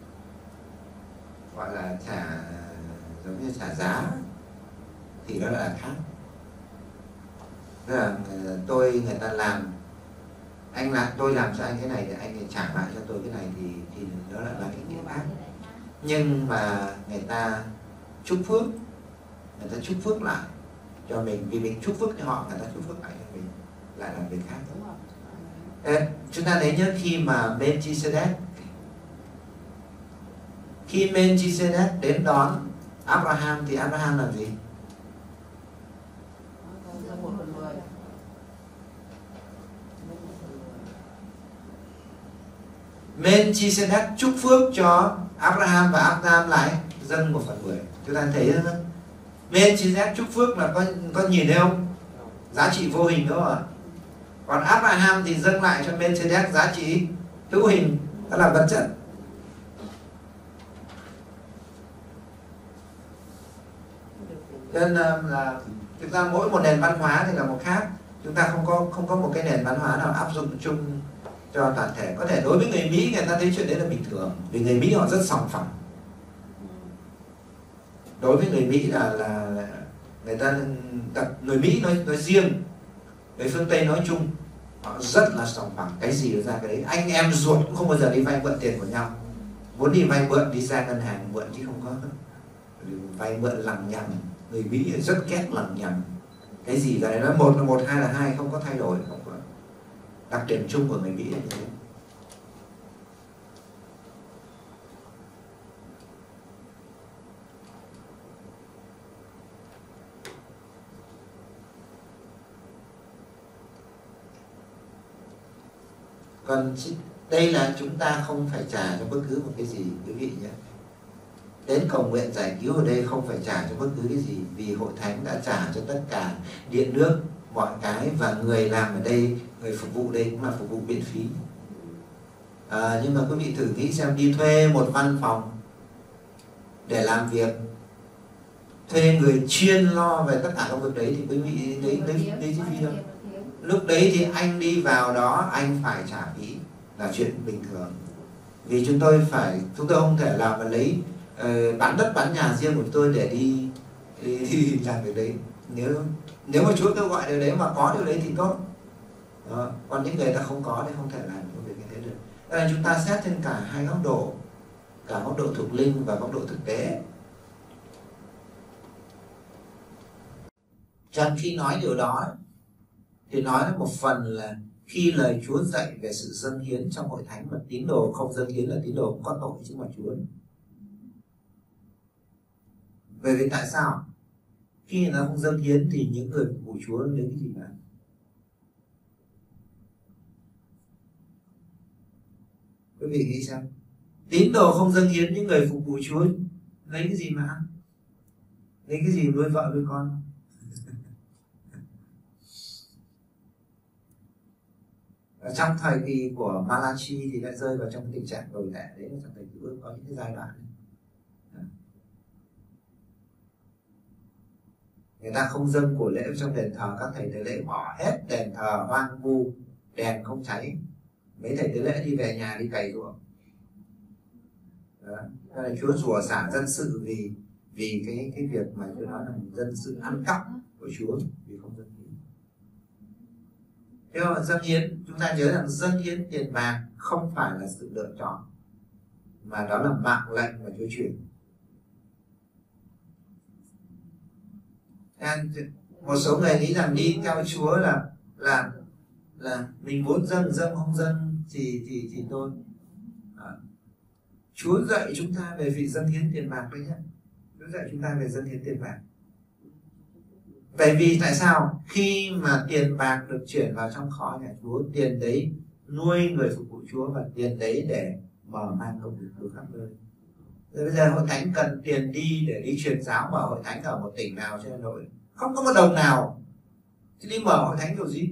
gọi là trả giống như trả giá thì đó là khác. Tức là tôi người ta làm anh làm tôi làm cho anh cái này thì anh trả lại cho tôi cái này thì thì đó là là cái nghĩa khác. Nhưng mà người ta chúc phước, người ta chúc phước lại cho mình, vì mình chúc phước cho họ, người ta chúc phước lại cho mình, lại là việc khác. Ê, chúng ta thấy nhớ khi mà Melchizedek khi Melchizedek đến đón Abraham thì Abraham làm gì? Melchizedek chúc phước cho Abraham và Abraham lại dâng một phần mười. Chúng ta thấy không? Melchizedek chúc phước là có có nhìn thấy không? Giá trị vô hình đó mà. Còn Abraham thì dâng lại cho Melchizedek giá trị hữu hình, đó là vật chất. Nên là thực ra mỗi một nền văn hóa thì là một khác. Chúng ta không có không có một cái nền văn hóa nào áp dụng chung cho toàn thể. Có thể đối với người Mỹ người ta thấy chuyện đấy là bình thường, vì người Mỹ họ rất sòng phẳng. Đối với người Mỹ là là người ta người Mỹ nói nói riêng, người phương Tây nói chung, họ rất là sòng phẳng, cái gì ra cái đấy. Anh em ruột cũng không bao giờ đi vay mượn tiền của nhau. Muốn đi vay mượn đi ra ngân hàng mượn chứ không có vay mượn lằng nhằng. Người Mỹ rất ghét lằng nhằng, Cái gì cái này nói một là một, hai là hai, không có thay đổi, không có đặc điểm chung của người Mỹ là như thế. Còn đây là chúng ta không phải trả cho bất cứ một cái gì quý vị nhé. Đến cầu nguyện giải cứu ở đây không phải trả cho bất cứ cái gì, vì hội thánh đã trả cho tất cả điện nước, mọi cái, và người làm ở đây, người phục vụ đây cũng là phục vụ miễn phí. À, nhưng mà quý vị thử nghĩ xem, đi thuê một văn phòng để làm việc, thuê người chuyên lo về tất cả công việc đấy, thì quý vị lấy lấy lấy chi phí đâu? Lúc đấy thì anh đi vào đó anh phải trả phí là chuyện bình thường, vì chúng tôi phải chúng tôi không thể làm mà lấy uh, bán đất bán nhà riêng của tôi để đi, đi, đi làm việc đấy. Nếu nếu mà Chúa kêu gọi điều đấy mà có điều đấy thì tốt. Đó. Còn những người ta không có thì không thể làm công việc như thế được. Nên là chúng ta xét trên cả hai góc độ, cả góc độ thuộc linh và góc độ thực tế. Trong khi nói điều đó thì nói một phần là khi lời Chúa dạy về sự dâng hiến trong hội thánh, mà tín đồ không dâng hiến là tín đồ cũng có tội trước mặt Chúa. Bởi vì tại sao? Khi người ta không dâng hiến thì những người phục vụ Chúa lấy cái gì mà? Quý vị nghĩ xem, tín đồ không dâng hiến, những người phục vụ Chúa lấy cái gì mà ăn? Lấy cái gì nuôi vợ nuôi con? Ở trong thời kỳ của Malachi thì lại rơi vào trong cái tình trạng tồi tệ đấy. Trong thời kỳ ước có những cái giai đoạn này. Người ta không dâng của lễ trong đền thờ, các thầy tế lễ bỏ hết đền thờ hoang vu, đèn không cháy, mấy thầy tế lễ đi về nhà đi cày ruộng. Đó. Đó là Chúa rủa xả dân sự vì vì cái cái việc mà tôi nói là dân sự ăn cắp của Chúa, vì không dâng hiến. Thế mà dâng hiến, chúng ta nhớ rằng dâng hiến tiền bạc không phải là sự lựa chọn, mà đó là mạng lệnh mà Chúa truyền. Một số người nghĩ rằng đi theo Chúa là là là mình muốn dâng dâng, không dâng thì thì thì thôi. À, Chúa dạy chúng ta về việc dâng hiến tiền bạc đấy nhé. Chúa dạy chúng ta về dâng hiến tiền bạc. Bởi vì tại sao? Khi mà tiền bạc được chuyển vào trong kho nhà Chúa, tiền đấy nuôi người phục vụ Chúa, và tiền đấy để mở mang công việc của khắp nơi. Rồi bây giờ hội thánh cần tiền đi để đi truyền giáo, mở hội thánh ở một tỉnh nào trên Hà Nội không có một đồng nào, thì đi mở hội thánh kiểu gì?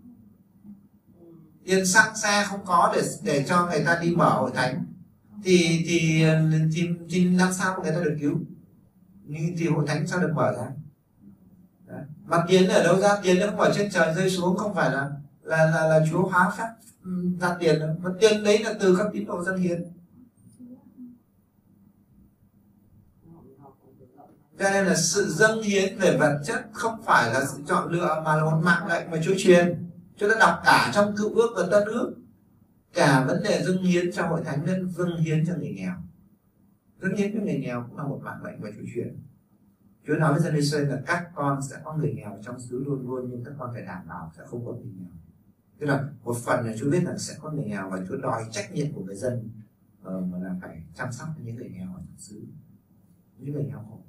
Tiền xăng xe không có để để cho người ta đi mở hội thánh, thì thì thì, thì làm sao mà người ta được cứu? Nhưng thì hội thánh sao được mở ra? Đấy. Mà tiền ở đâu ra? Tiền nó không ở trên trời rơi xuống, không phải là là là, là Chúa hóa phép ra tiền đâu. Mà tiền đấy là từ các tín đồ dâng hiến. Cho nên là sự dâng hiến về vật chất không phải là sự chọn lựa, mà là một mạng lệnh mà Chúa truyền. Chúng ta đọc cả trong Cựu Ước và Tân Ước, cả vấn đề dâng hiến cho hội thánh, nên dâng hiến cho người nghèo. Dâng hiến cho người nghèo cũng là một mạng lệnh mà Chúa truyền. Chúa nói với dân Israel là các con sẽ có người nghèo trong xứ luôn luôn, nhưng các con phải đảm bảo sẽ không có người nghèo. Tức là một phần là Chúa biết rằng sẽ có người nghèo, và Chúa đòi trách nhiệm của người dân uh, mà là phải chăm sóc cho những người nghèo ở trong xứ, những người nghèo khổ.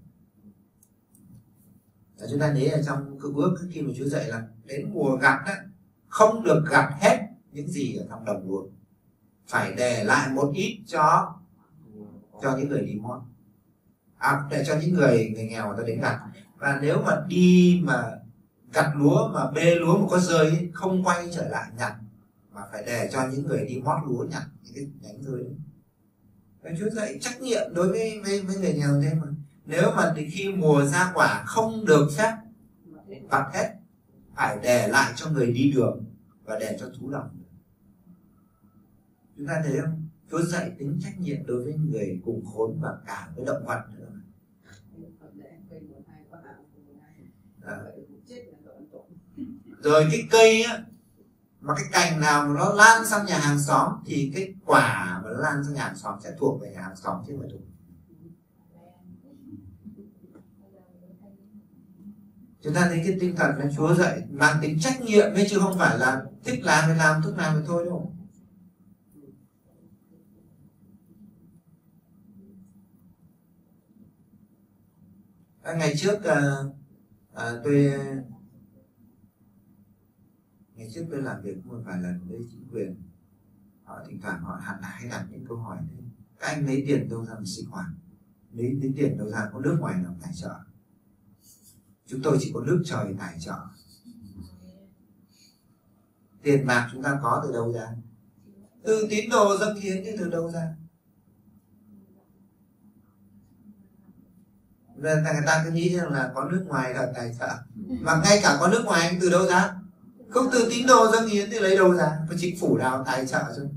Và chúng ta nhớ ở trong Cựu Ước, khi mà Chúa dạy là đến mùa gặt đó, không được gặt hết những gì ở trong đồng ruộng, phải để lại một ít cho cho những người đi mót, à, để cho những người người nghèo người ta đến gặt. Và nếu mà đi mà gặt lúa mà bê lúa mà có rơi, không quay trở lại nhặt, mà phải để cho những người đi mót lúa nhặt những cái nhánh rơi đấy. Và Chúa dạy trách nhiệm đối với với, với người nghèo thế mà. Nếu mà khi mùa ra quả không được phép vặt hết, phải để lại cho người đi đường và để cho thú đồng. Chúng ta thấy không? Chúa dạy tính trách nhiệm đối với người cùng khốn và cả với động vật nữa. À. Rồi cái cây á, mà cái cành nào mà nó lan sang nhà hàng xóm thì cái quả mà nó lan sang nhà hàng xóm sẽ thuộc về nhà hàng xóm chứ không phải thuộc. Chúng ta thấy cái tinh thần là Chúa dạy mang tính trách nhiệm ấy, chứ không phải là thích làm thì làm, thích làm thì thôi đâu. À, ngày trước à, à, tôi ngày trước tôi làm việc một vài lần với chính quyền, họ thỉnh thoảng họ hẳn là hay đặt những câu hỏi thế: các anh lấy tiền đâu ra mà sinh hoạt, lấy, lấy tiền đâu ra, có nước ngoài nào tài trợ? Chúng tôi chỉ có nước trời tài trợ. Tiền bạc chúng ta có từ đâu ra? Từ tín đồ dâng hiến, chứ từ đâu ra? Nên người ta cứ nghĩ rằng là có nước ngoài là tài trợ, mà ngay cả có nước ngoài từ đâu ra? Không từ tín đồ dâng hiến thì lấy đâu ra? Có chính phủ nào tài trợ chứ?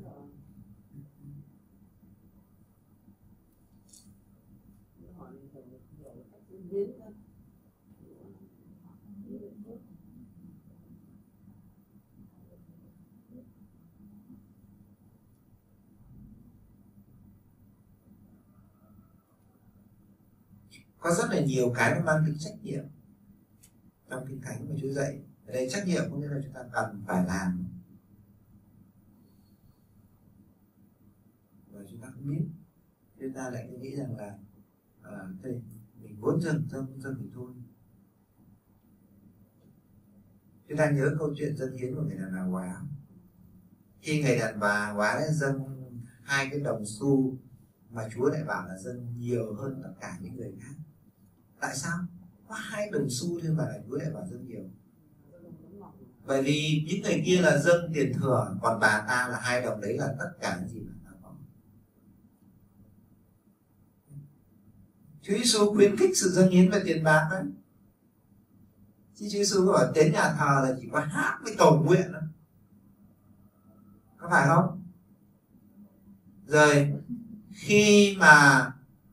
Có rất là nhiều cái nó mang tính trách nhiệm trong Kinh Thánh mà Chúa dạy. Ở đây trách nhiệm có nghĩa là chúng ta cần phải làm, và chúng ta không biết, chúng ta lại nghĩ rằng là à, thế mình muốn dâng dâng dâng thì thôi. Chúng ta nhớ câu chuyện dâng hiến của người đàn bà hóa. Khi người đàn bà hóa đã dâng hai cái đồng xu, mà Chúa lại bảo là dâng nhiều hơn tất cả những người khác. Tại sao? Có hai đồng xu thôi mà Chúa lại bảo dâng nhiều. Bởi vì những người kia là dâng tiền thừa, còn bà ta là hai đồng đấy là tất cả những gì mà ta có. Chúa Giêsu khuyến khích sự dâng hiến về tiền bạc đấy. Chứ Chúa Giêsu bảo đến nhà thờ là chỉ có hát với cầu nguyện thôi, có phải không? Rồi khi mà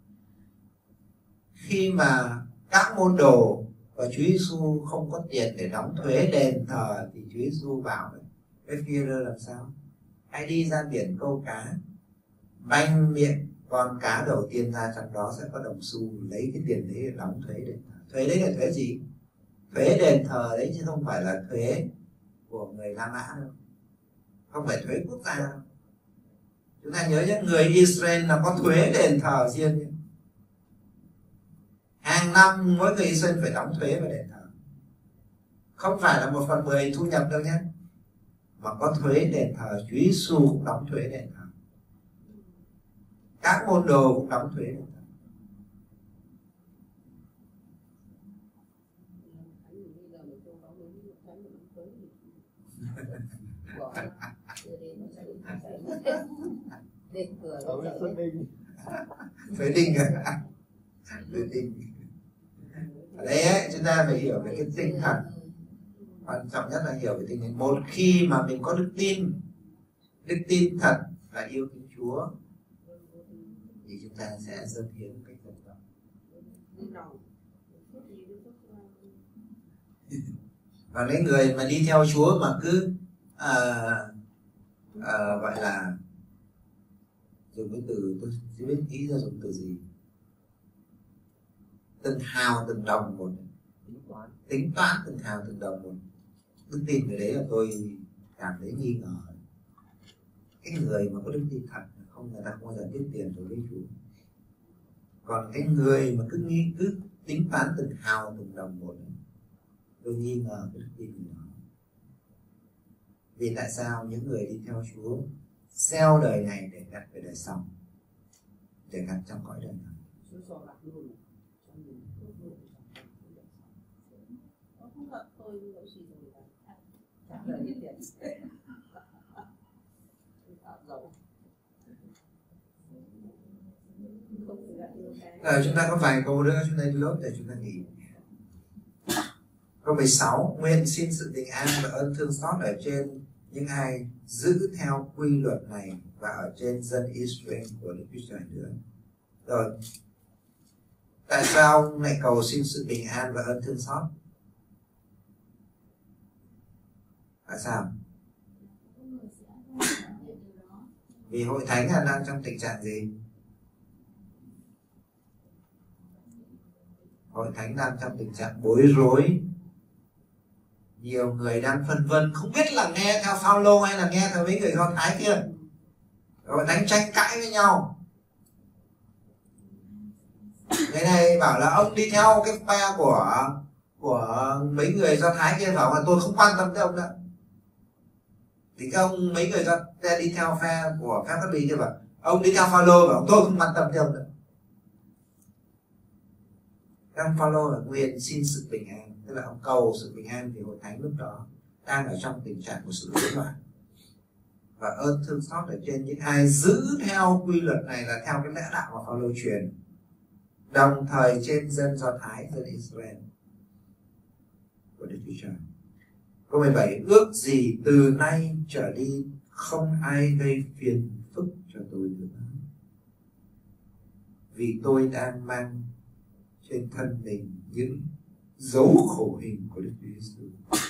khi mà các môn đồ và Chúa Giêsu không có tiền để đóng thuế đền thờ, thì Chúa Giêsu bảo với Phi-e-rơ làm sao? Hãy đi ra biển câu cá, banh miệng con cá đầu tiên ra, trong đó sẽ có đồng xu, lấy cái tiền đấy để đóng thuế đền thờ. Thuế đấy là thuế gì? Thuế đền thờ đấy, chứ không phải là thuế của người La Mã đâu, không phải thuế quốc gia đâu. Chúng ta nhớ nhé, người Israel là có thuế đền thờ riêng nhé. Hàng năm mỗi người Israel phải đóng thuế vào đền thờ, không phải là một phần mười thu nhập đâu nhé, mà có thuế đền thờ. Chúa Giêsu cũng đóng thuế đền thờ, các môn đồ cũng đóng thuế đền thờ. Thuế đinh à? Thuế đinh. Ở đây ấy, chúng ta phải hiểu về cái tinh thần. Quan trọng nhất là hiểu về tinh thần. Một khi mà mình có đức tin, đức tin thật và yêu kính Chúa, thì chúng ta sẽ dâng hiến một cách thật lòng. Và những người mà đi theo Chúa mà cứ à, à, gọi là dùng cái từ, tôi chưa biết nghĩ ra dùng từ gì, từng hào từng đồng một, tính toán, tính toán từng hào từng đồng một. Đức tin người đấy là tôi cảm thấy nghi ngờ. Cái người mà có đức tin thật không, người ta không bao giờ tiết tiền đối với Chúa. Còn cái người mà cứ nghi cứ tính toán từng hào từng đồng một, tôi nghi ngờ cái đức tin của nó. Vì tại sao những người đi theo Chúa gieo đời này để đặt về đời sau, để gặt trong cõi đời này. Rồi chúng ta có vài câu nữa chúng ta đi lốt để chúng ta nghỉ. Câu mười sáu: nguyện xin sự bình an và ơn thương xót ở trên những ai giữ theo quy luật này và ở trên dân Israel của Đức Chúa Trời nữa. Rồi, tại sao ông lại cầu xin sự bình an và ơn thương xót? Tại sao? Vì hội thánh là đang trong tình trạng gì? Hội thánh đang trong tình trạng bối rối. Nhiều người đang phân vân không biết là nghe theo Phao-lô hay là nghe theo mấy người Do Thái kia. Hội thánh tranh cãi với nhau. Cái này bảo là ông đi theo cái phe của của mấy người Do Thái kia, bảo là tôi không quan tâm tới ông nữa. Thì các ông mấy người Do Thái đi theo phe của phe Cát Bình kia bảo ông đi theo Phao-lô, bảo tôi không quan tâm tới ông nữa. Ông Phao-lô là nguyện xin sự bình an, tức là ông cầu sự bình an, thì hội thánh lúc đó đang ở trong tình trạng của sự hỗn loạn. Và ơn thương xót ở trên những ai giữ theo quy luật này là theo cái lẽ đạo mà Phao-lô truyền, đồng thời trên dân Do Thái, dân Israel của Đức Chúa Trời. Câu mười bảy, ước gì từ nay trở đi không ai gây phiền phức cho tôi nữa, vì tôi đang mang trên thân mình những dấu khổ hình của Đức Chúa Giêsu.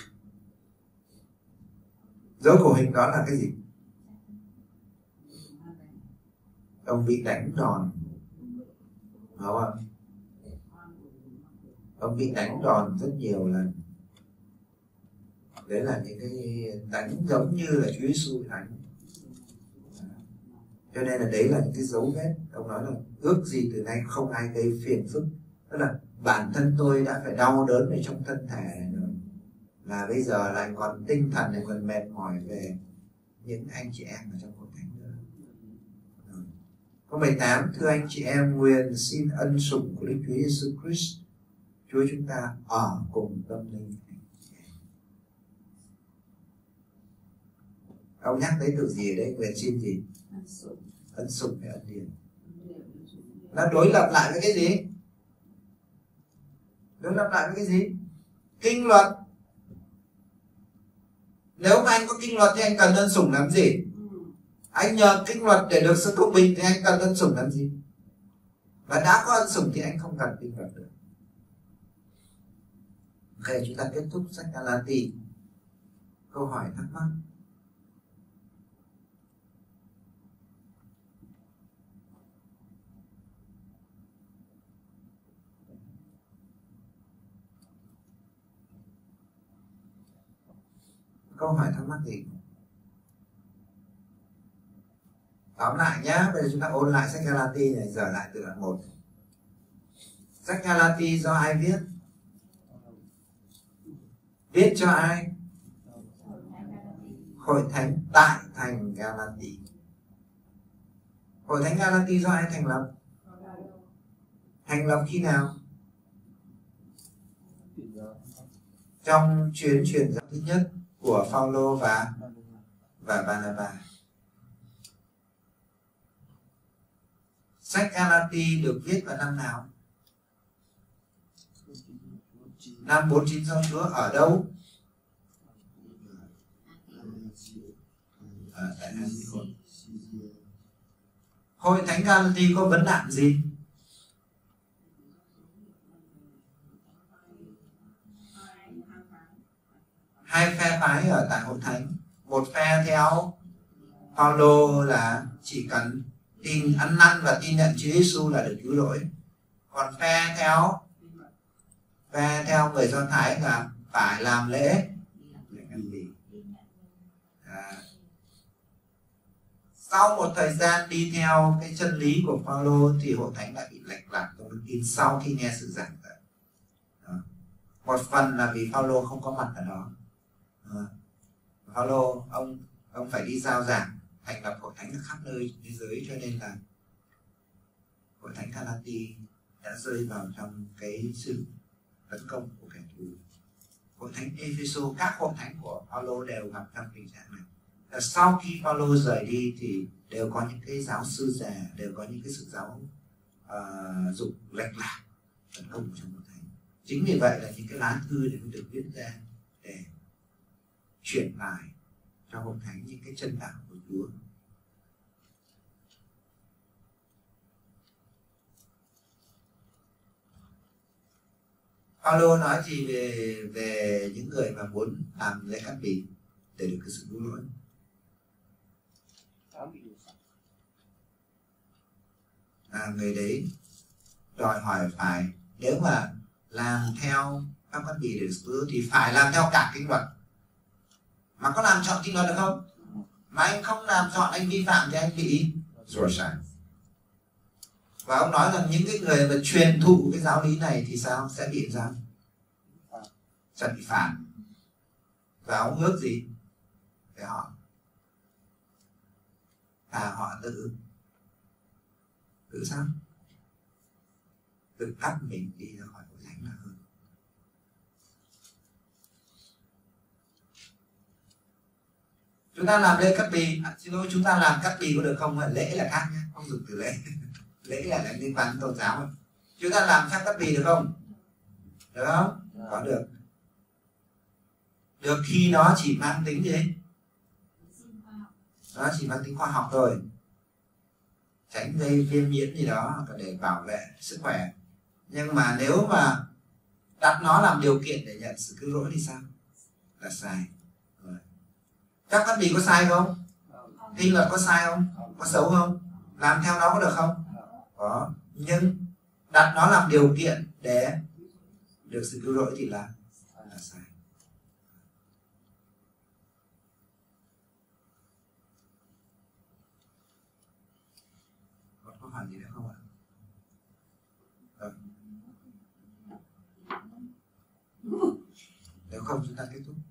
Dấu khổ hình đó là cái gì? Ông bị đánh đòn, đúng không? Ông bị đánh đòn rất nhiều lần. Đấy là những cái đánh giống như là Chúa Giêsu đánh. Cho nên là đấy là những cái dấu vết. Ông nói là ước gì từ nay không ai gây phiền phức. Tức là bản thân tôi đã phải đau đớn ở trong thân thể rồi, là bây giờ lại còn tinh thần lại còn mệt mỏi về những anh chị em ở trong hội thánh nữa. Câu mười tám, thưa anh chị em, nguyện xin ân sủng của Đức Chúa Giêsu Christ Chúa chúng ta ở cùng tâm linh. Ông nhắc tới từ gì ở đây? Nguyện xin gì? Ân sủng hay ân điển? Nó đối lập lại với cái gì? Đối lập lại với cái gì? Kinh luật. Nếu mà anh có kinh luật thì anh cần ân sủng làm gì? Anh nhờ kinh luật để được sự công bình thì anh cần ân sủng làm gì? Và đã có ân sủng thì anh không cần kinh luật nữa. Ok, chúng ta kết thúc sách Galatia. Câu hỏi thắc mắc. Câu hỏi thắc mắc gì? Tóm lại nhá, bây giờ chúng ta ôn lại sách Galatia này, giờ lại từ đoạn một. Sách Galatia do ai viết? Viết cho ai? Hội thánh tại thành Galatia. Hội thánh Galatia do ai thành lập? Thành lập khi nào? Trong chuyến truyền giáo thứ nhất của Phao-lô và và Barnabas. Sách Galatia được viết vào năm nào? Năm bốn chín sau Chúa. Ở đâu? Ở tại Antioch. Hội thánh Galatia có vấn nạn gì? Hai phe phái ở tại hội thánh. Một phe theo Phao-lô là chỉ cần tin ăn năn và tin nhận Chúa Giêsu là được cứu rỗi. Còn phe theo phe theo người Do Thái là phải làm lễ. À. Sau một thời gian đi theo cái chân lý của Phao-lô thì hội thánh đã bị lệch lạc trong đức tin sau khi nghe sự giảng dạy. Một phần là vì Phao-lô không có mặt ở đó. À. Phao-lô ông ông phải đi giao giảng, thành lập hội thánh ở khắp nơi thế giới, cho nên là hội thánh Galatia đã rơi vào trong cái sự tấn công của kẻ thù. Hội thánh Ephesos, các hội thánh của Phao-lô đều gặp trong tình trạng này. Và sau khi Phao-lô rời đi thì đều có những cái giáo sư già, đều có những cái sự giáo uh, dục lệch lạc tấn công trong hội thánh. Chính vì vậy là những cái lá thư để được viết ra để chuyển lại cho hội thánh những cái chân đạo của Chúa. Phao-lô nói gì về về những người mà muốn làm lễ cắt bì để được cái sự cứu rỗi? À, người đấy đòi hỏi phải, nếu mà làm theo pháp cắt bì để được sự cứu rỗi thì phải làm theo cả kinh luật. Mà có làm chọn kinh luật được không? Mà anh không làm chọn, anh vi phạm thì anh bị rủa sai. Và ông nói rằng những cái người mà truyền thụ cái giáo lý này thì sao? Sẽ bị sao? Sẽ bị phạt. Và ông ước gì? Để họ à họ tự tự sao? Tự cắt mình đi ra khỏi hội thánh là hơn. Chúng ta làm lễ cắt bì, à, xin lỗi, chúng ta làm cắt bì có được không? Lễ là khác nhé, không dùng từ lễ. Lễ là, là liên quan đến tôn giáo. Chúng ta làm phép cắt bì được không? Được không? Có được. Được khi nó chỉ mang tính gì? Nó chỉ mang tính khoa học thôi, tránh gây viêm nhiễm gì đó để bảo vệ sức khỏe. Nhưng mà nếu mà đặt nó làm điều kiện để nhận sự cứu rỗi thì sao? Là sai. Phép cắt bì có sai không? Kinh luật có sai không? Có xấu không? Làm theo nó có được không? Có. Nhưng đặt nó làm điều kiện để được sự cứu rỗi thì là, là sai. Có câu hỏi gì nữa không ạ? Được. Nếu không chúng ta kết thúc.